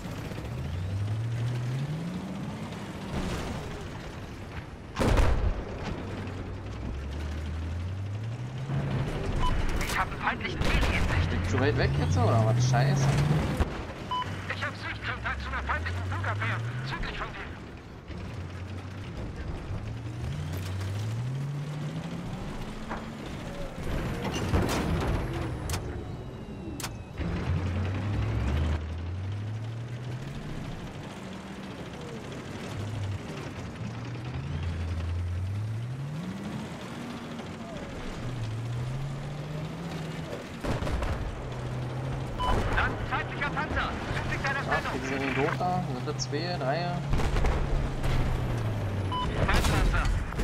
Ich hab einen feindlichen Heli in Sicht. Liegt zu weit weg jetzt, oder was? Scheiße. Ich hab Sichtkontakt zu einer feindlichen Flugabwehr, südlich von dir. Dann feindlicher Panzer, südlich deiner Ach, Stellung. wie sind die tot da? Sind das 2, 3? Feindpanzer.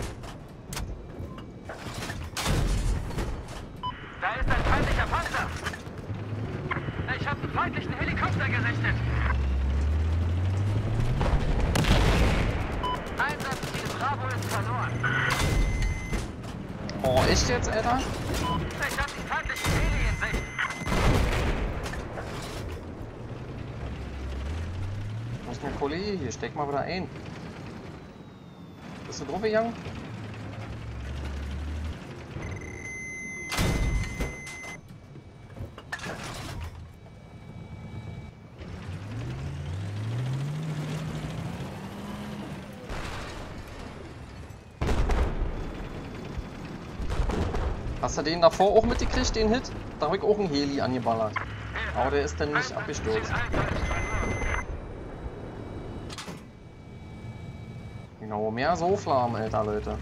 Da ist ein feindlicher Panzer. Ich habe einen feindlichen Helikopter gesichtet. Einsatzziel Bravo ist verloren. Oh, echt jetzt, Alter? Ich hab die feindlichen Heli in Sicht. Wo ist mein Kollege hier? Steck mal wieder ein. Bist du drauf gegangen? Hast du den davor auch mitgekriegt, den Hit? Da habe ich auch einen Heli angeballert. Aber der ist dann nicht abgestürzt. Genau, mehr so Flammen, Alter, Leute.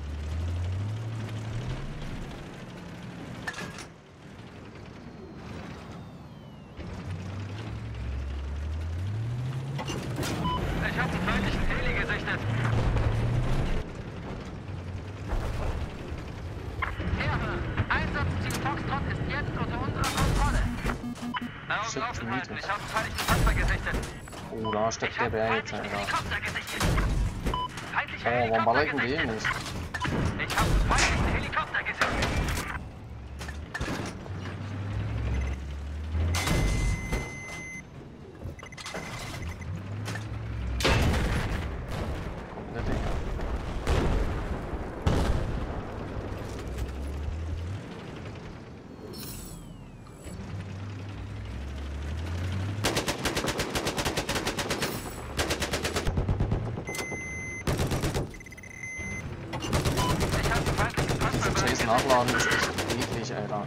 Ich hab den feindlichen Heli gesichtet. Einsatzziel Foxtrot ist jetzt unter unserer Kontrolle. Shit, Aufhalten. Ich habe einen feindlichen Panzer gesichtet. Oh, da steckt der Bär jetzt, Alter. Helikopter gesichtet. Oh, warum baller ich denn den nicht? Ich habe einen feindlichen Helikopter gesichtet. Kommt der Dinger. Nachladen ist echt eklig, Alter.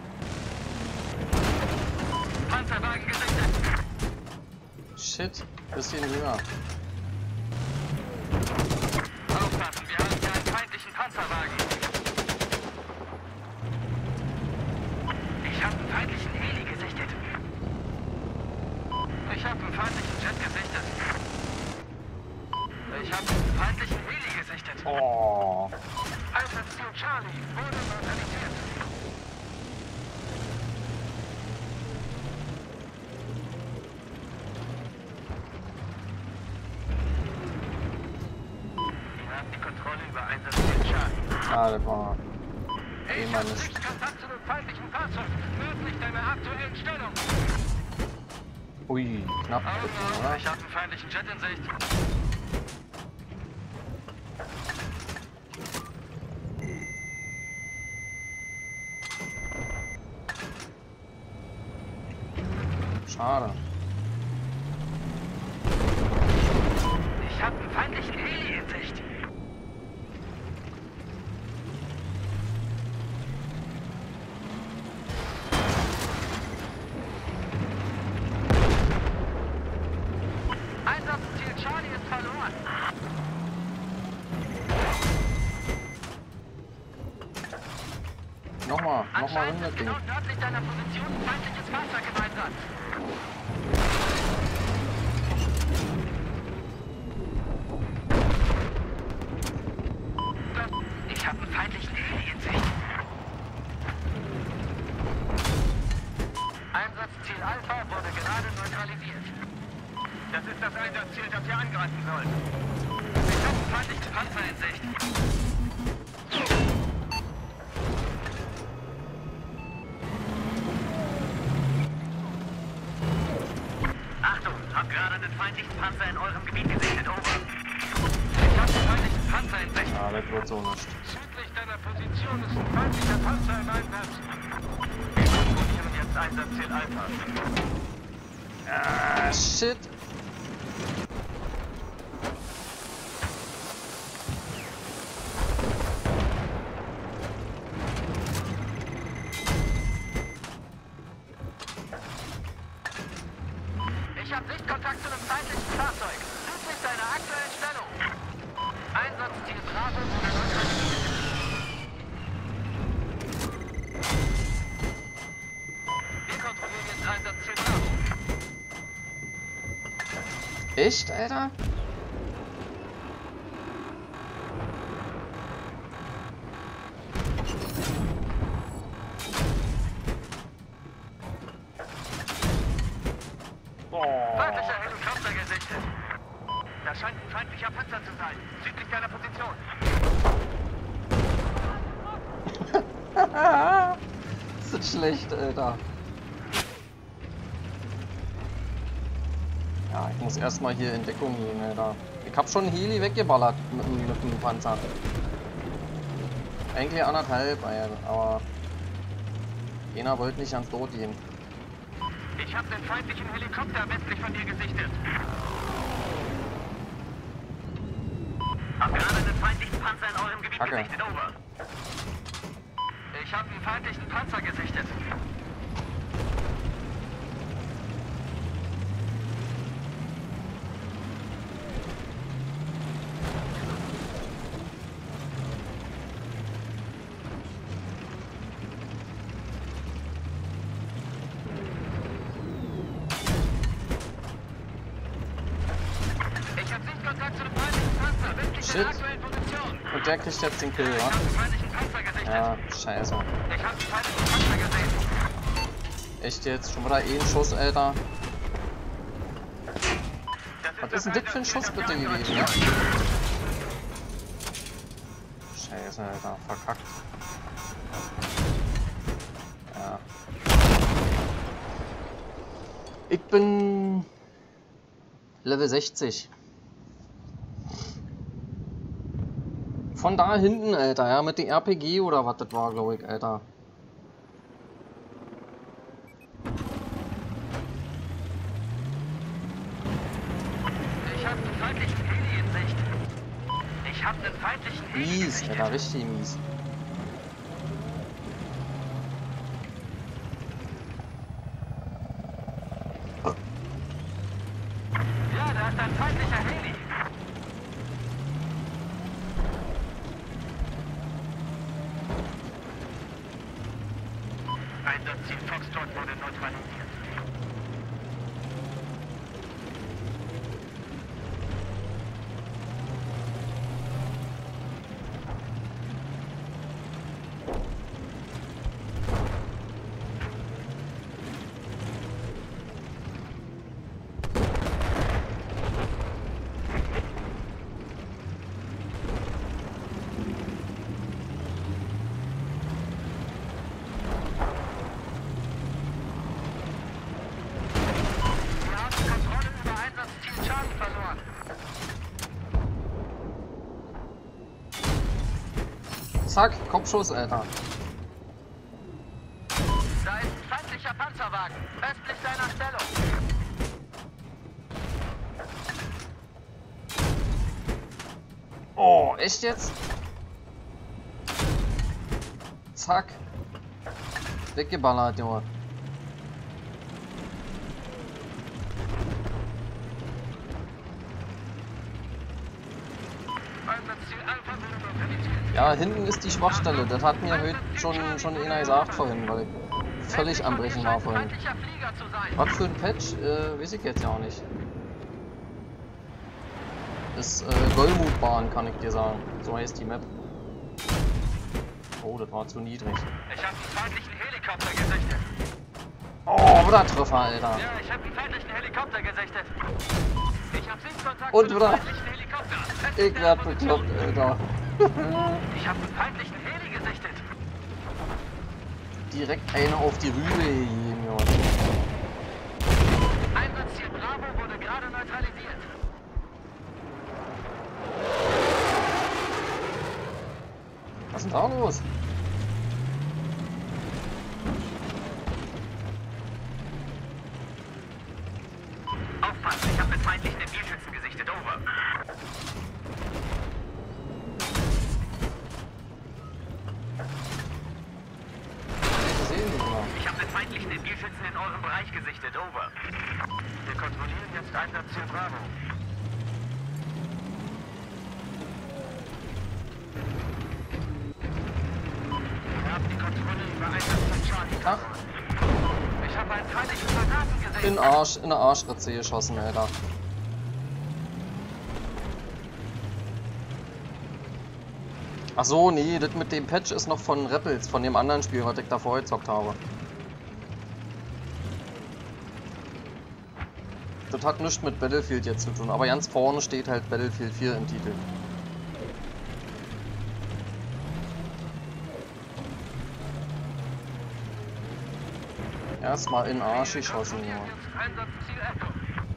Panzerwagen gesichtet. Shit, bisschen höher. Aufpassen, wir haben hier einen feindlichen Panzerwagen. Ich habe einen feindlichen Heli gesichtet. Ich habe einen feindlichen Jet gesichtet. Ich habe einen feindlichen Heli gesichtet. Oh. Einsatzziel Charlie wurde neutralisiert. Wir haben die Kontrolle über Einsatzziel Charlie. Ah, das war Ich immer habe nicht. Sichtkontakt zu dem feindlichen Fahrzeug. Nördlich deiner aktuellen Stellung. Ui, knapp bitte, oder? Ich habe einen feindlichen Jet in Sicht. Schade. Ich habe einen feindlichen Heli in Sicht. Einsatzziel Charlie ist verloren. Nochmal Anscheinend hin das ist Ding. genau nördlich deiner Position ein feindliches Fahrzeug im Einsatz. Ich habe einen feindlichen Heli in Sicht. Einsatzziel Alpha wurde gerade neutralisiert. Das ist das Einsatzziel, das wir angreifen sollen. Ich habe einen feindlichen Panzer in Sicht. Achtung, hab gerade einen feindlichen Panzer in eurem Gebiet gesichtet, over. Ich hab einen feindlichen Panzer in Sicht. Ja, das wird so nicht. Südlich deiner Position ist ein feindlicher Panzer im Einsatz. Wir kontrollieren jetzt Einsatzziel Alpha. Ah, shit. Ich habe Sichtkontakt zu einem feindlichen Fahrzeug. Südlich deiner aktuellen Stellung. Einsatzziel Bravo wurde neutralisiert. Wir kontrollieren jetzt Einsatzziel Bravo. Echt, Alter? Feindlicher Helikopter gesichtet. Das scheint ein feindlicher Panzer zu sein. Südlich deiner Position. Das ist schlecht, Alter. Ja, ich muss erstmal hier in Deckung gehen, Alter. Ich hab schon Heli weggeballert mit dem Panzer. Eigentlich 1,5, aber einer wollte nicht ans Tod gehen. Ich habe den feindlichen Helikopter westlich von dir gesichtet. Hab gerade einen feindlichen Panzer in eurem Gebiet gesichtet, over. Ich habe einen feindlichen Panzer gesichtet. Shit. Und der kriegt jetzt den Kill, ja? Ja, scheiße. Echt jetzt? Schon wieder einen Schuss, Alter. Was ist denn das für ein Schuss bitte gewesen, ja? Scheiße, Alter. Verkackt. Ja. Ich bin Level 60. Von da hinten, Alter, ja, mit dem RPG oder was das war, glaube ich, Alter. Ich hab einen feindlichen Heli in Sicht. Ich hab einen feindlichen Heli in Mies, Sicht. Alter, richtig mies. Ja, da ist ein feindlicher Heli. Einsatzziel Foxtrot wurde neutralisiert. Zack, Kopfschuss, Alter. Da ist ein feindlicher Panzerwagen, östlich seiner Stellung. Oh, echt jetzt? Zack. Weggeballert, Junge. Einsatzziel Alpha wurde neutralisiert. Ja, hinten ist die Schwachstelle. Das hat mir heute schon einer gesagt vorhin, weil ich völlig am Brechen war vorhin. Feindlicher Flieger zu sein. Was für ein Patch, weiß ich jetzt ja auch nicht. Ist Golmutbahn, kann ich dir sagen. So heißt die Map. Oh, das war zu niedrig. Ich habe einen feindlichen Helikopter gesichtet. Oh, wieder Treffer, Alter. Ja, ich habe einen feindlichen Helikopter gesichtet. Ich habe Sichtkontakt Und zu wieder. einem feindlichen Helikopter. Ich werd bekloppt, Alter. Ich habe einen feindlichen Heli gesichtet. Direkt eine auf die Rübe gegeben, Junge. Einsatzziel Bravo wurde gerade neutralisiert. Was ist denn da los? Aufpassen, ich habe einen feindlichen MG-Schützen gesichtet. Over. Ich habe einen feindlichen MG-Schützen in eurem Bereich gesichtet. Over. Wir kontrollieren jetzt Einsatzziel Bravo. Wir haben die Kontrolle über Einsatzziel Charlie. Ach, Ich habe einen feindlichen Soldaten gesehen. in der Arschritze geschossen, Alter. Ach so, nee, das mit dem Patch ist noch von Rebels, von dem anderen Spiel, was ich davor gezockt habe. Das hat nichts mit Battlefield jetzt zu tun, aber ganz vorne steht halt Battlefield 4 im Titel. erstmal in den Arsch geschossen, ja. Einsatzziel Echo.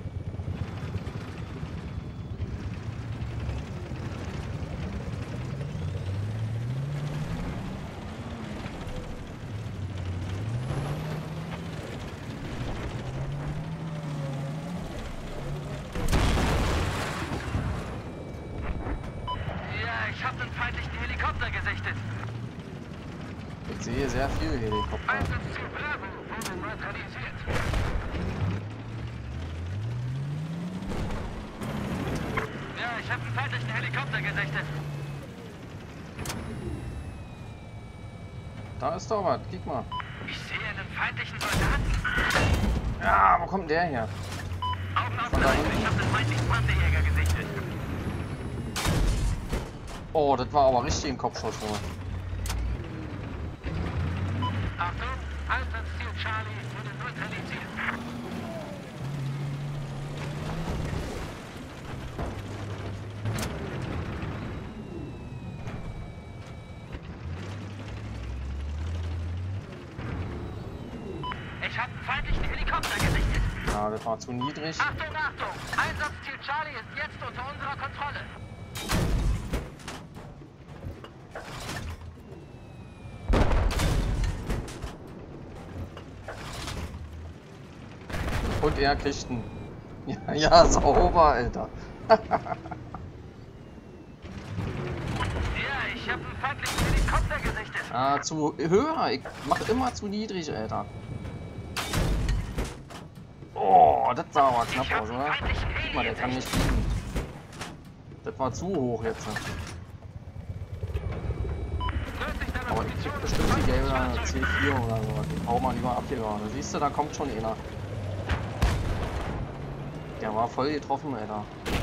Ich habe einen feindlichen Helikopter gesichtet. Ich sehe sehr viele Helikopter. Einsatzziel Bravo wurde neutralisiert. Ja, ich habe einen feindlichen Helikopter gesichtet. Da ist doch was, guck mal. Ich sehe einen feindlichen Soldaten. Ja, wo kommt der her? Augen auf, ich habe einen feindlichen Panzerjäger gesichtet. Oh, das war aber richtig ein Kopfschuss, nur. Achtung, Einsatzziel Charlie wurde neutralisiert. Ich habe einen feindlichen Helikopter gesichtet. Ja, das war zu niedrig. Achtung, Achtung! Einsatzziel Charlie ist jetzt unter unserer Kontrolle. Und er kriegt einen. Ja, ja, sauber, Alter. Ja, ich habe einen feindlichen Helikopter gesichtet. Ah, zu höher. Ich mach immer zu niedrig, Alter. Oh, das sah aber knapp aus, oder? Guck mal, der kann nicht fliegen. Das war zu hoch jetzt. Aber ich krieg bestimmt die gelbe C4 oder so. Ich hau mal lieber ab hier gerade. Siehst du, da kommt schon einer. Der war voll getroffen, Alter.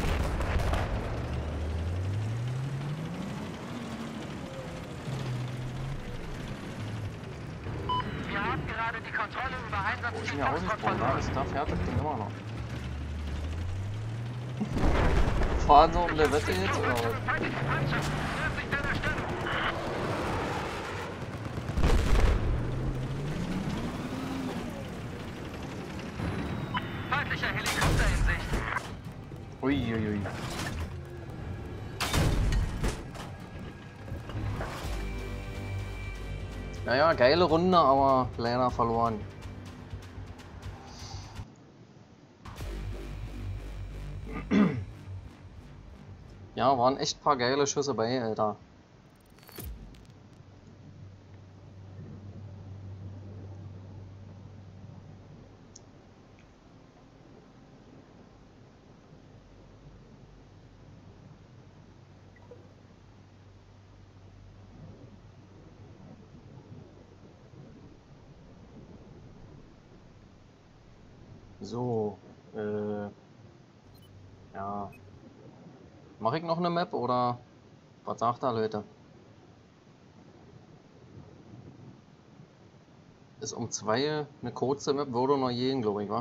Wir haben gerade die Kontrolle über Wo ist denn Einsatzziel der Foxtrot ausgesprungen? Da verloren. ist, da fährt das Ding immer noch. Fahren sie um der Wette jetzt oder was? Feindliche Panzer, nördlich deiner Stellung. Feindlicher Helikopter in Sicht. Uiuiui. Naja, geile Runde, aber leider verloren. Ja, waren echt ein paar geile Schüsse bei, Alter. So, ja. Mache ich noch eine Map oder was sagt da, Leute? Ist um 2 eine kurze Map, würde noch gehen, glaube ich, wa?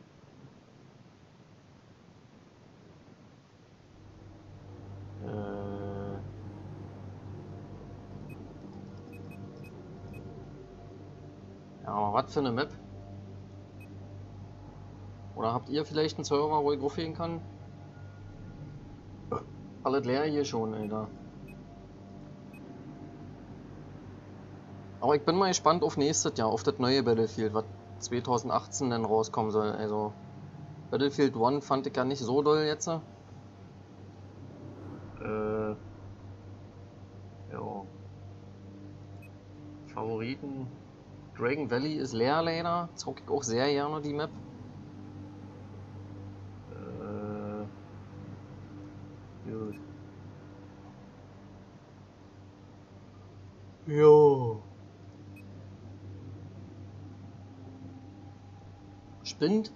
Ja, aber was für eine Map? Oder habt ihr vielleicht einen Server, wo ich draufgehen kann? Alles leer hier schon, Alter. Aber ich bin mal gespannt auf nächstes Jahr, auf das neue Battlefield, was 2018 dann rauskommen soll. Also Battlefield 1 fand ich ja nicht so doll jetzt. Ja. Favoriten. Dragon Valley ist leer leider. Zocke ich auch sehr gerne die Map. Gut. Jo. Spinnt.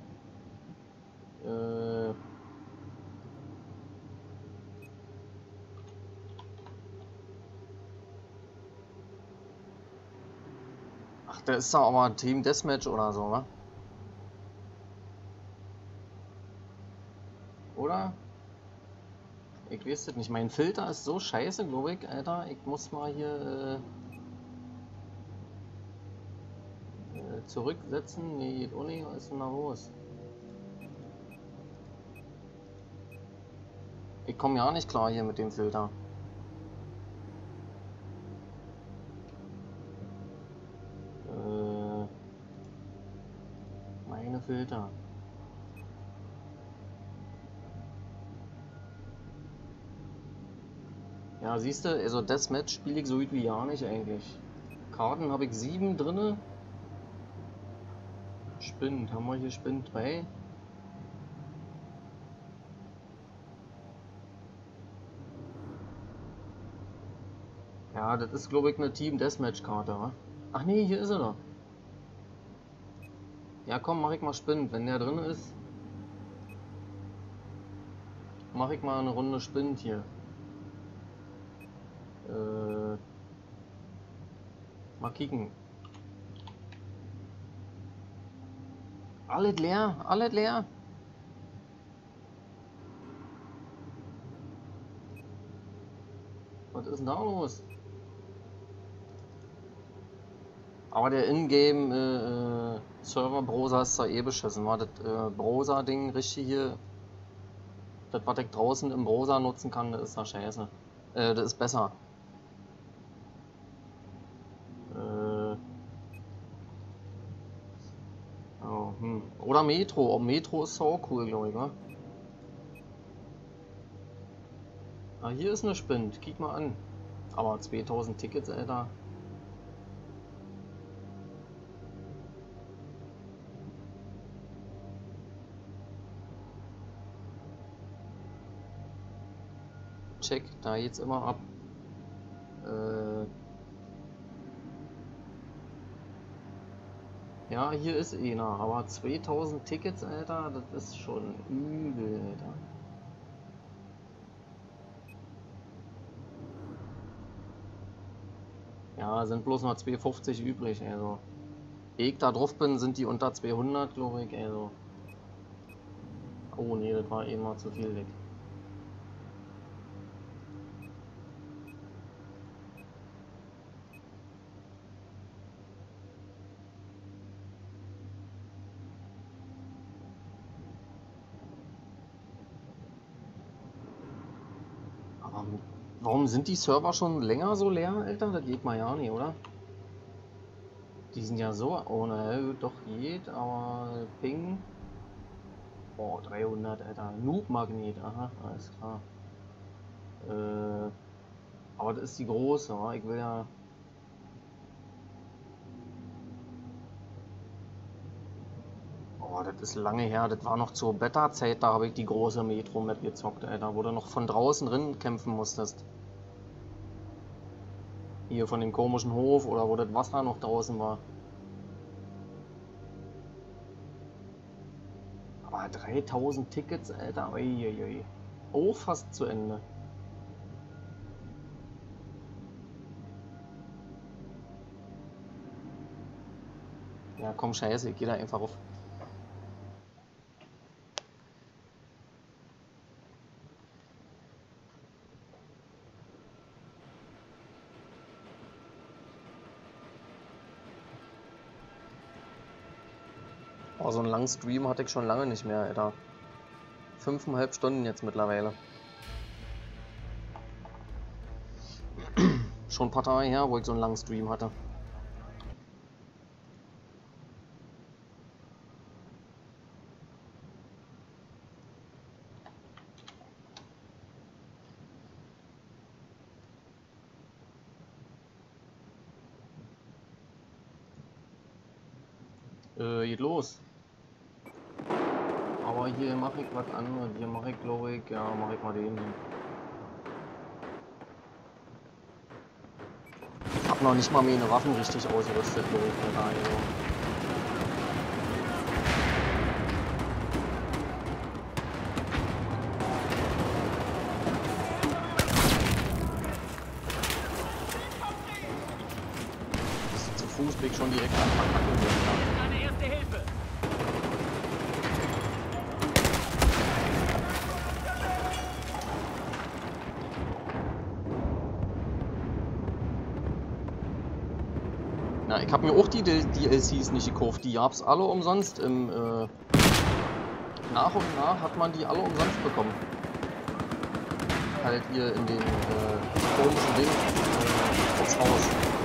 Ach, da ist doch auch mal Team Deathmatch oder so, wa? Oder? Ich weiß das nicht. Mein Filter ist so scheiße, glaube ich, Alter. Ich muss mal hier Zurücksetzen? Nee, geht auch nicht. Was ist denn da los? Ich komme ja nicht klar hier mit dem Filter. Meine Filter. Ja, siehst du, also das Match spiele ich so gut wie ja nicht eigentlich. Karten habe ich 7 drinne. Spind, haben wir hier Spind 3? Ja, das ist glaube ich eine Team Deathmatch Karte, wa? Ach nee, hier ist er doch. Ja komm, mach ich mal Spind, wenn der drin ist. Mach ich mal eine Runde Spind hier. Mal kicken. Alles leer, alles leer. Was ist denn da los? Aber der Ingame Server-Browser ist da eh beschissen. War das Browser-Ding richtig hier? Das, was ich draußen im Browser nutzen kann, das ist da scheiße. Das ist besser. Oh, Oder Metro. Oh, Metro ist so cool, glaube ich, wa? Ah, hier ist eine Spind. Kick mal an. Aber 2000 Tickets, Alter. Check, da geht's immer ab. Ja, hier ist einer, aber 2000 Tickets, Alter, das ist schon übel, Alter. Ja, sind bloß noch 250 übrig, also. Ehe ich da drauf bin, sind die unter 200, glaube ich, also. Oh nee, das war eben mal zu viel weg. Aber warum sind die Server schon länger so leer, Alter? Das geht mal ja nicht, oder? Die sind ja so, oh ne, doch geht, aber Ping. Oh, 300, Alter. Noob-Magnet, aha, alles klar. Aber das ist die große, wa? Ich will ja. Oh, das ist lange her, das war noch zur Beta-Zeit, da habe ich die große Metro-Map gezockt, Alter, wo du noch von draußen drin kämpfen musstest. Hier von dem komischen Hof oder wo das Wasser noch draußen war. Aber 3000 Tickets, Alter, uiuiui. Oh, fast zu Ende. Ja, komm, scheiße, ich geh da einfach auf. Oh, so einen langen Stream hatte ich schon lange nicht mehr, Alter. 5,5 Stunden jetzt mittlerweile. Schon ein paar Tage her, wo ich so einen langen Stream hatte. Geht los. Aber hier mache ich was anderes. Hier mache ich, glaube ich, ja, mache ich mal den hier. Ich habe noch nicht mal meine Waffen richtig ausgerüstet, glaube ich, von daher. Zu Fuß bin ich schon direkt an Verpackung. Eine erste Hilfe. Na, Ja, ich habe mir auch die DLCs nicht gekauft. Die gab's alle umsonst. Nach und nach hat man die alle umsonst bekommen. Halt hier in den komischen Ding aufs Haus.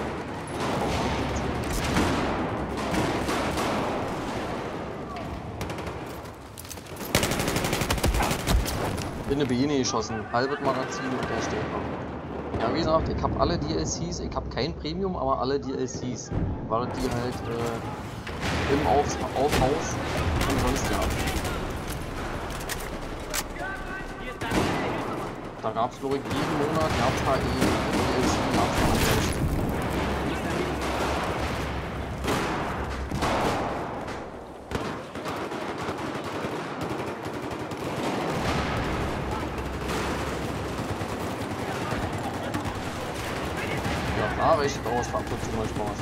In eine Beine geschossen, halbes Magazin und der steht noch. Ja, wie gesagt, ich habe alle DLCs, ich habe kein Premium, aber alle DLCs, weil die halt im Aufhaus umsonst gab. Da gab es, glaube ich, jeden Monat gab es da DLC, gab's da umsonst. Ja, da reicht aus, macht trotzdem mal Spaß.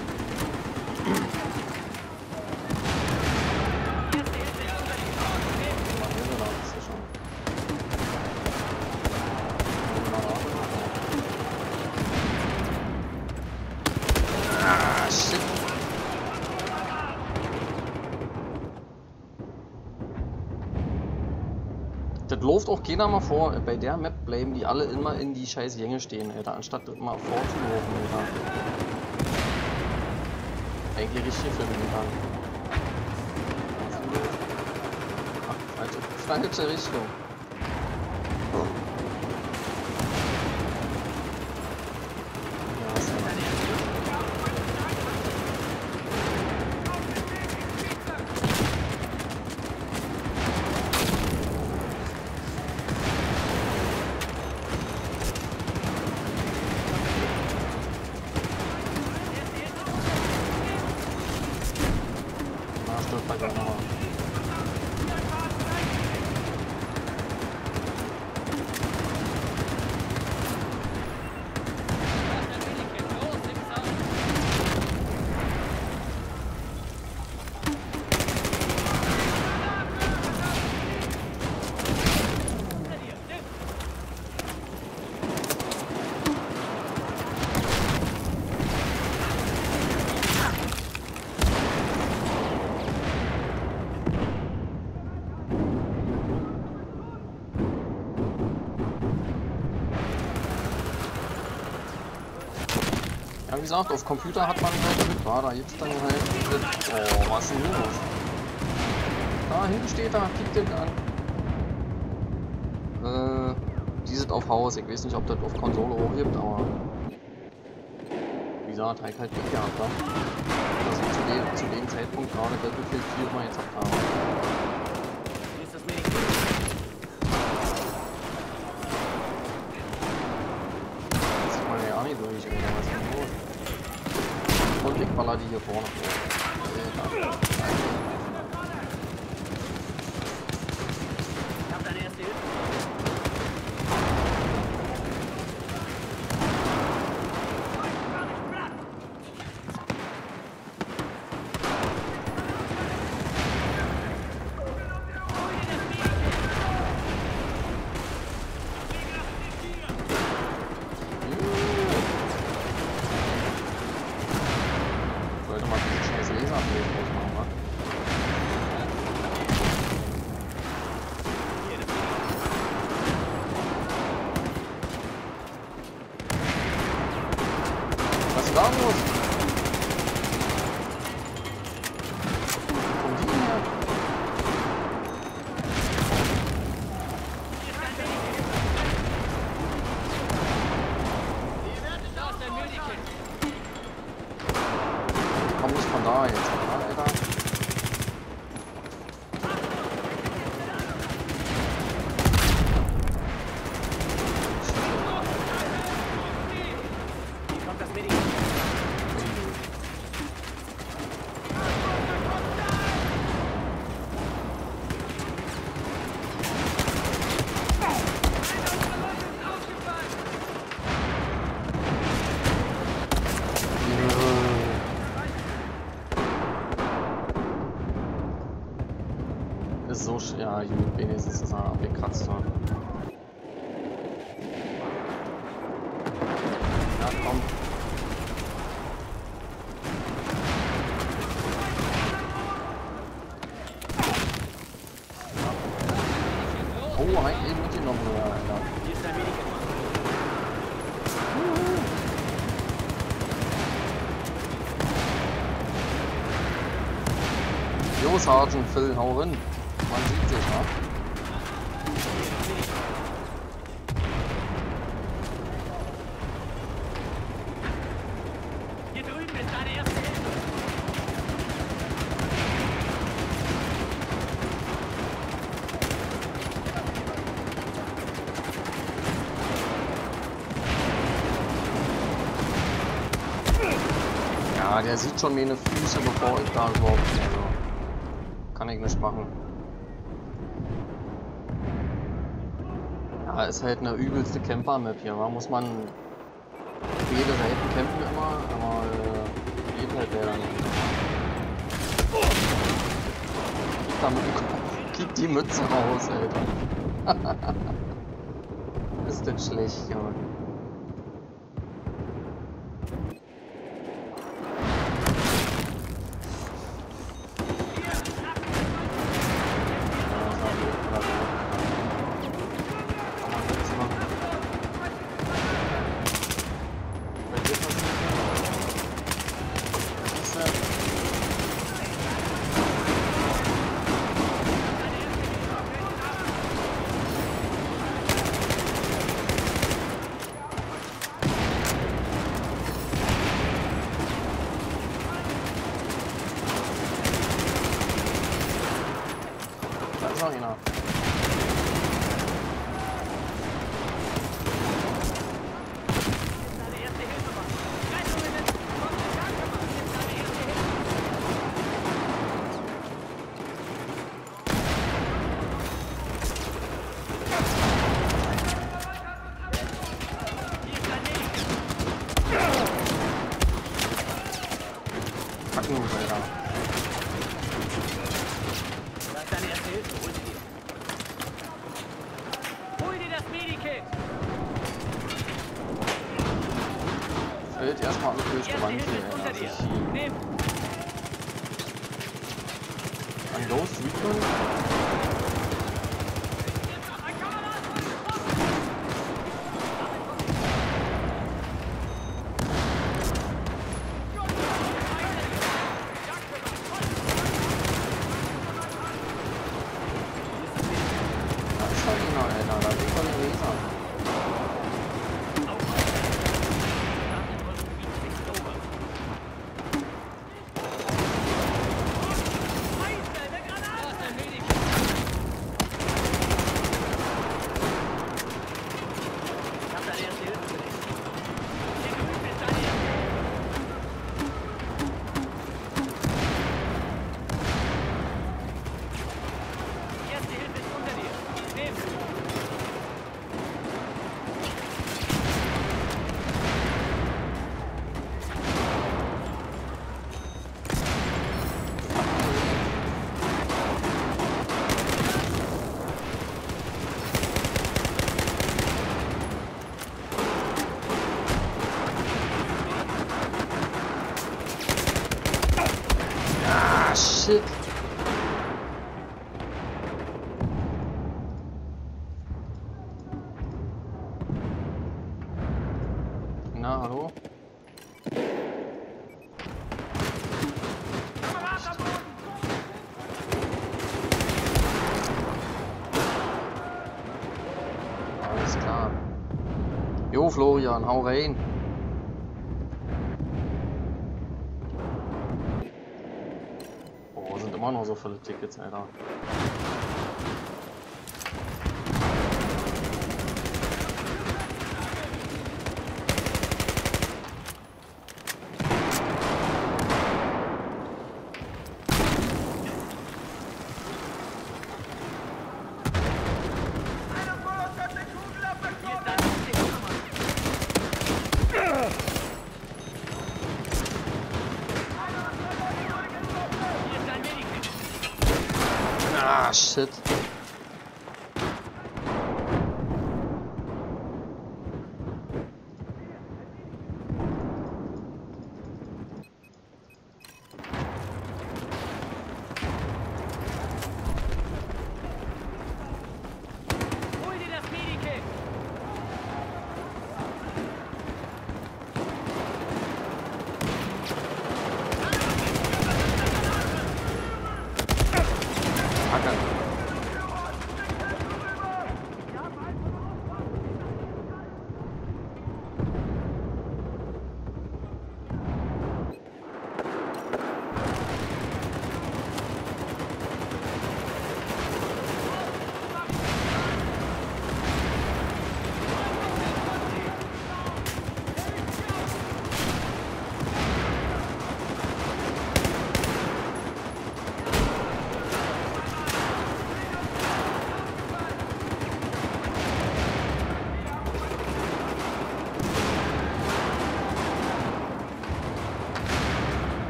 Das läuft auch keiner mal vor. Bei der Map bleiben die alle immer in die scheiß Gänge stehen, Alter, anstatt das mal vorzulaufen, Alter. Eigentlich richtig für mich an. Ach, falsche Richtung. Ja, wie gesagt, auf Computer hat man halt mit, da gibt's dann halt mit, oh, was ist denn hier los? Da hinten steht da, kickt den an. Die sind auf Haus, ich weiß nicht, ob das auf Konsole auch gibt, aber wie gesagt, halt Glück gehabt, da. Dass ich zu dem Zeitpunkt gerade Battlefield 4 mal jetzt habe. Jetzt sieht man ja auch nicht durch, was ist denn los? Und ich baller die hier vorne vor. Ich hab deine erste Hilfe. Sollte mal diesen scheiß Laserblade ausmachen, wa? Was ist da los? Wo kommen die denn her? Komm nicht von da jetzt, Alter. Hier kommt das Medikament. Ist so, ja, gut, wenigstens ist er abgekratzt. Ja, komm. Oh, halt eben mitgenommen, Alter. Hier ist ein Medikament. Jo, Sergeant Phil, hau rein. Man sieht sich, ne? Hier drüben ist deine erste Hilfe. Ja, der sieht schon meine Füße, bevor ich da überhaupt. Also, kann ich nicht machen. Ja, ist halt eine übelste Camper-Map hier, wa? Muss man beide Seiten campen immer, aber geht halt leider nicht. Kick die Mütze raus, Alter. Ist das schlecht, Junge. Einer. Packen, Alter. Fällt erstmal alles durchgewandt hier. Ein Ghost Recon. Da ist halt einer, Alter. Da liegt doch ein Laser. Shit. Na, hallo? Alles klar. Jo, Florian, hau rein. Sind immer noch so viele Tickets, Alter. Ah, shit.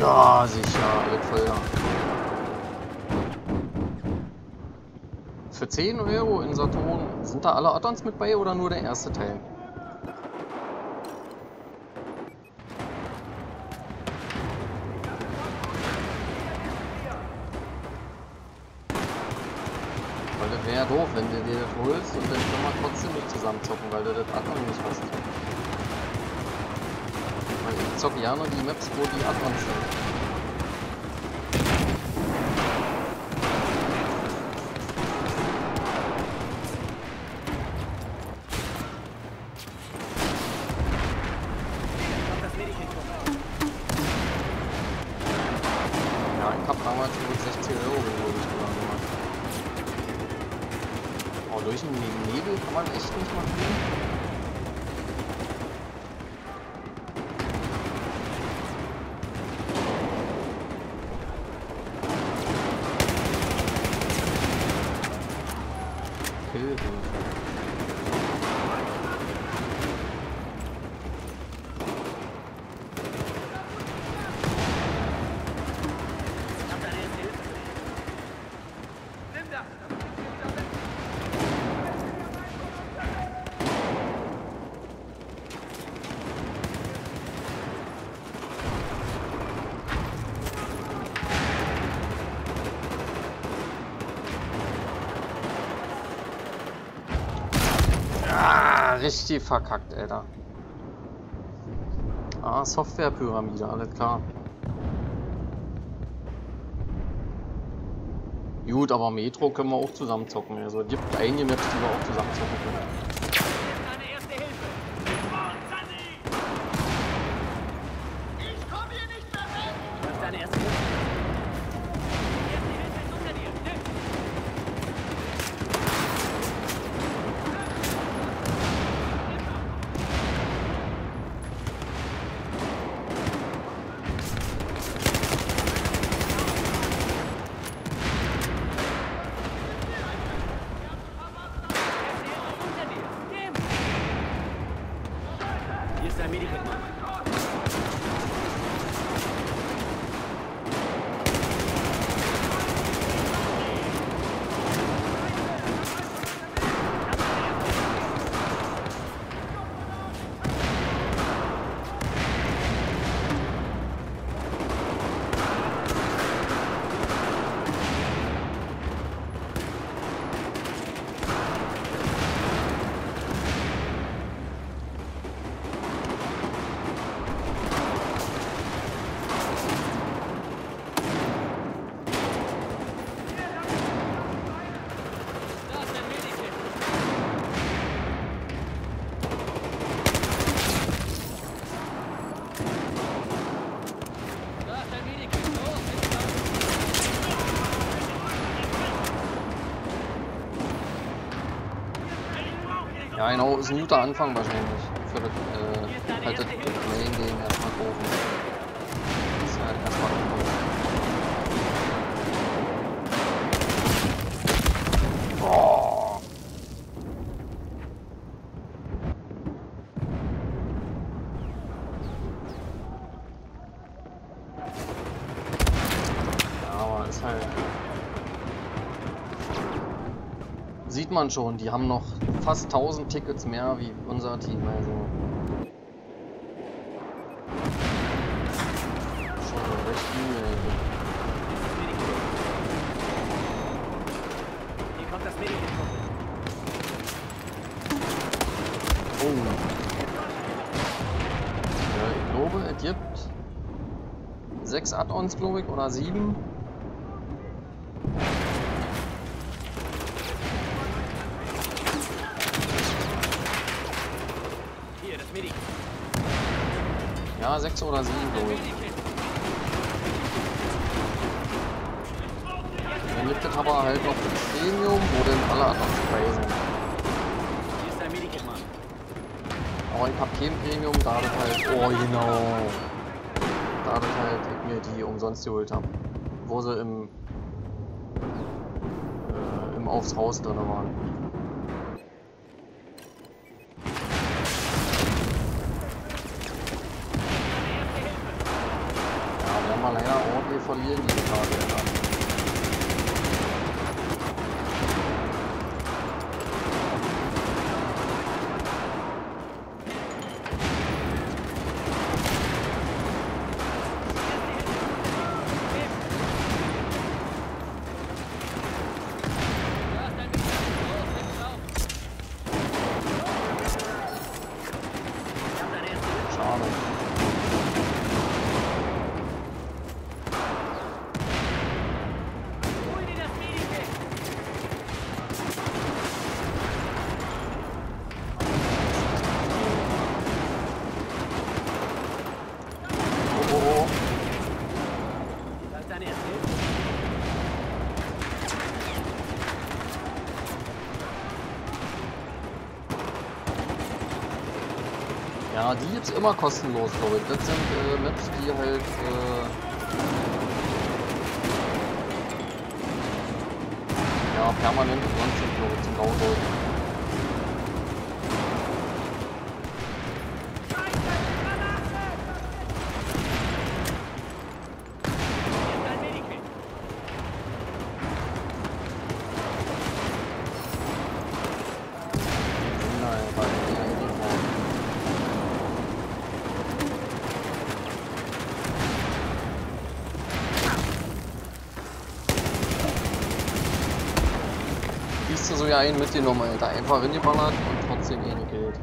Ja, sicher, alles voll da. Für 10 € in Saturn, sind da alle Add-ons mit bei oder nur der erste Teil? Weil das wäre ja doof, wenn du dir das holst und dann können wir trotzdem nicht zusammen zocken, weil du das Add-on nicht hast. Weil ich zocke gerne die Maps, wo die Add-ons sind. Ja, ich hab damals über 16 € glaube ich gemacht. Oh, durch den Nebel kann man echt nicht mal fliegen. Richtig verkackt, Alter. Ah, Softwarepyramide, alles klar. Gut, aber Metro können wir auch zusammen zocken. Also es gibt einige Maps, die wir auch zusammen zocken können. Eine erste Hilfe. Ich komme hier nicht mehr weg! Das ist deine erste Hilfe. Die erste Hilfe ist unter dir. Nimm. Hier ist dein Medikament. Da ist dein Medikament. Da ist dein Medikament. Los, jetzt lauf. Ja, genau, ist ein guter Anfang wahrscheinlich. Für das, halt das Main Game erstmal kaufen. Das ist halt erstmal anfangen. Oh. Ja, aber ist halt. Sieht man schon, die haben noch fast 1000 Tickets mehr wie unser Team, also schon recht viel. Hier kommt das Medikament. Oh. Ich glaube, es gibt 6 Add-ons, glaube ich, oder 7. Hier, das Medikament. Ja, 6 oder 7, glaube ich. Dann gibt es aber halt noch das Premium, wo dann alle Add-ons dabei sind. Hier ist dein Medikament. Aber ich hab kein Premium, da das halt, oh genau, da das halt ich mir die umsonst geholt habe, wo sie im aufs Haus drin waren. Ja, werden wir verlieren die Karte, ja. Ja, die gibt's immer kostenlos, glaube ich. Das sind Maps, die halt ja, permanent dran sind, glaube ich, zum Downloaden. So ja einen mitgenommen, Alter. Einfach hingeballert und trotzdem eh nicht Geld.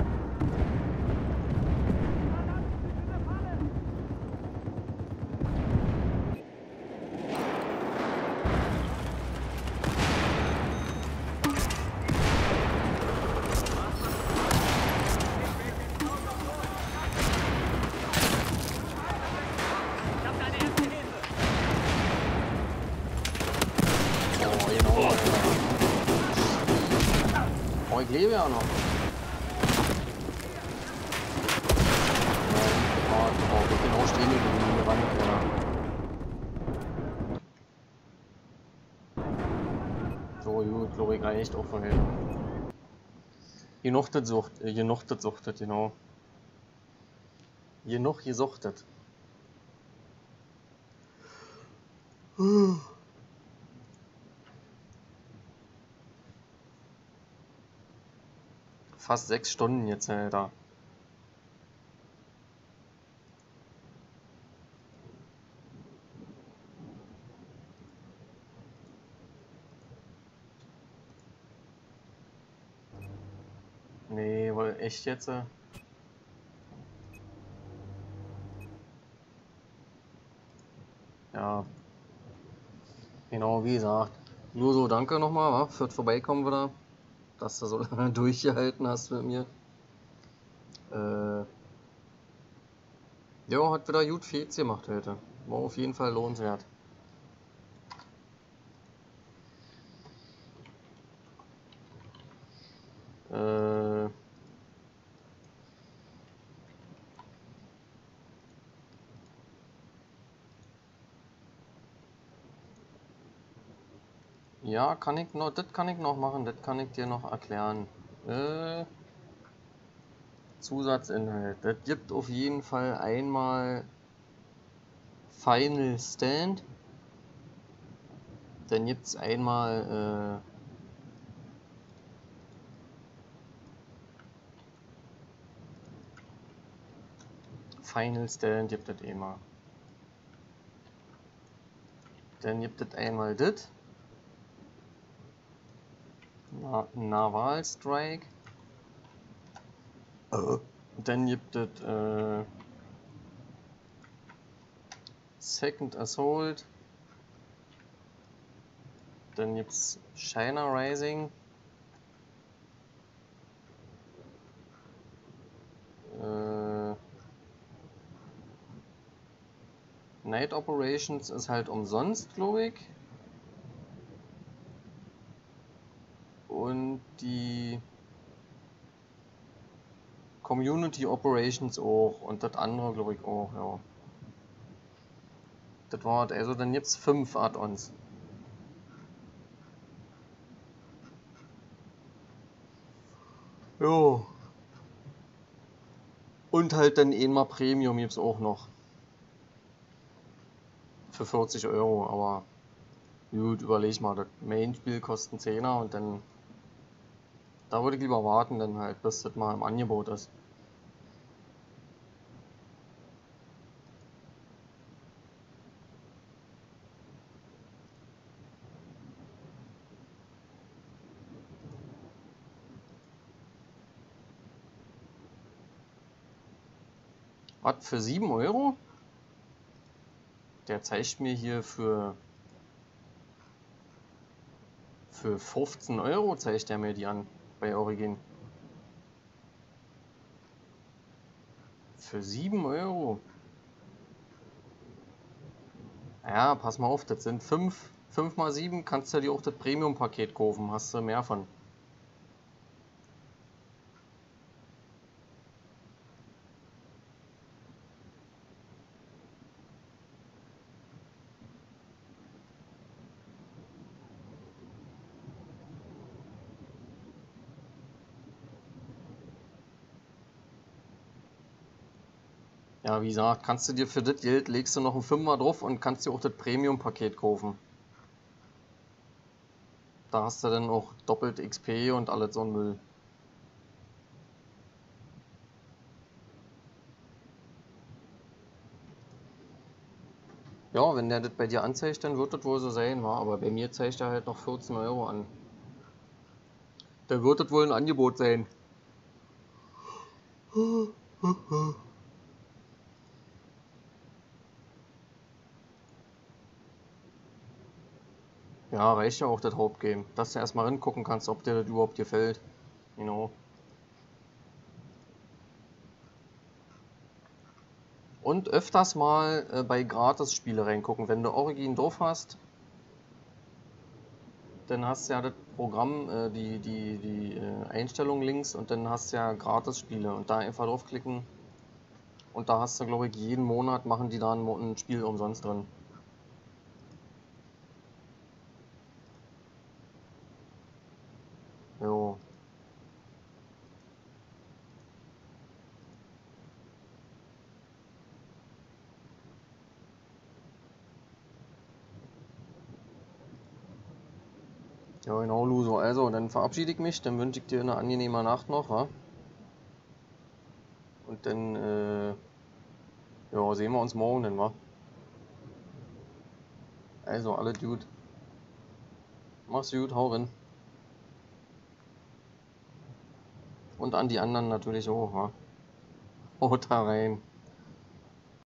Ich lebe ja noch. Oh, ich bin auch stehen geblieben, die Wand, ja. So, gut, glaube ich, reicht auch vorher. Genug das suchtet, genau. Genug gesuchtet. Fast 6 Stunden jetzt, Alter. Nee, wohl echt jetzt? Ja. Genau, wie gesagt. Nur so, danke nochmal, für das Vorbeikommen wieder. Dass du so lange durchgehalten hast mit mir. Ja, hat wieder gut Fets gemacht heute. War auf jeden Fall lohnenswert. Ja, kann ich noch, das kann ich noch machen, das kann ich dir noch erklären. Zusatzinhalt. Das gibt auf jeden Fall einmal Final Stand. Dann gibt es einmal Final Stand gibt es immer. Dann gibt es einmal das. Naval Strike. Dann gibt es Second Assault. Dann gibt es China Rising. Night Operations ist halt umsonst, glaube ich. Und die Community Operations auch. Und das andere, glaube ich, auch, ja. Das war, also dann gibt's 5 Add-ons. Jo. Und halt dann einmal Premium gibt's auch noch. für 40 Euro, aber gut, überleg mal, das Main-Spiel kostet einen 10er und dann, da würde ich lieber warten, dann halt, bis das mal im Angebot ist. Was, für 7 Euro? Der zeigt mir hier für 15 Euro zeigt er mir die an bei Origin. Für 7 Euro. Ja, pass mal auf, das sind 5 mal 7, kannst du dir auch das Premium-Paket kaufen, hast du mehr von. Ja, wie gesagt, kannst du dir für das Geld, legst du noch einen 5er drauf und kannst dir auch das Premium-Paket kaufen. Da hast du dann auch doppelt XP und alles so ein Müll. Ja, wenn der das bei dir anzeigt, dann wird das wohl so sein, wa? Aber bei mir zeigt er halt noch 14 Euro an. Dann wird das wohl ein Angebot sein. Ja, reicht ja auch das Hauptgame. Dass du erstmal hingucken kannst, ob dir das überhaupt gefällt. Genau. Und öfters mal bei Gratis-Spiele reingucken. Wenn du Origin drauf hast, dann hast du ja das Programm, die Einstellungen links und dann hast du ja Gratis-Spiele. Und da einfach draufklicken. Und da hast du, glaube ich, jeden Monat machen die da ein Spiel umsonst drin. Jo. Ja, genau, Luso. Also, dann verabschiede ich mich. Dann wünsche ich dir eine angenehme Nacht noch, wa? Und dann, ja, sehen wir uns morgen dann, wa? Also, alle Dude. Mach's gut, hau rein. Und an die anderen natürlich auch, wa? Haut da rein.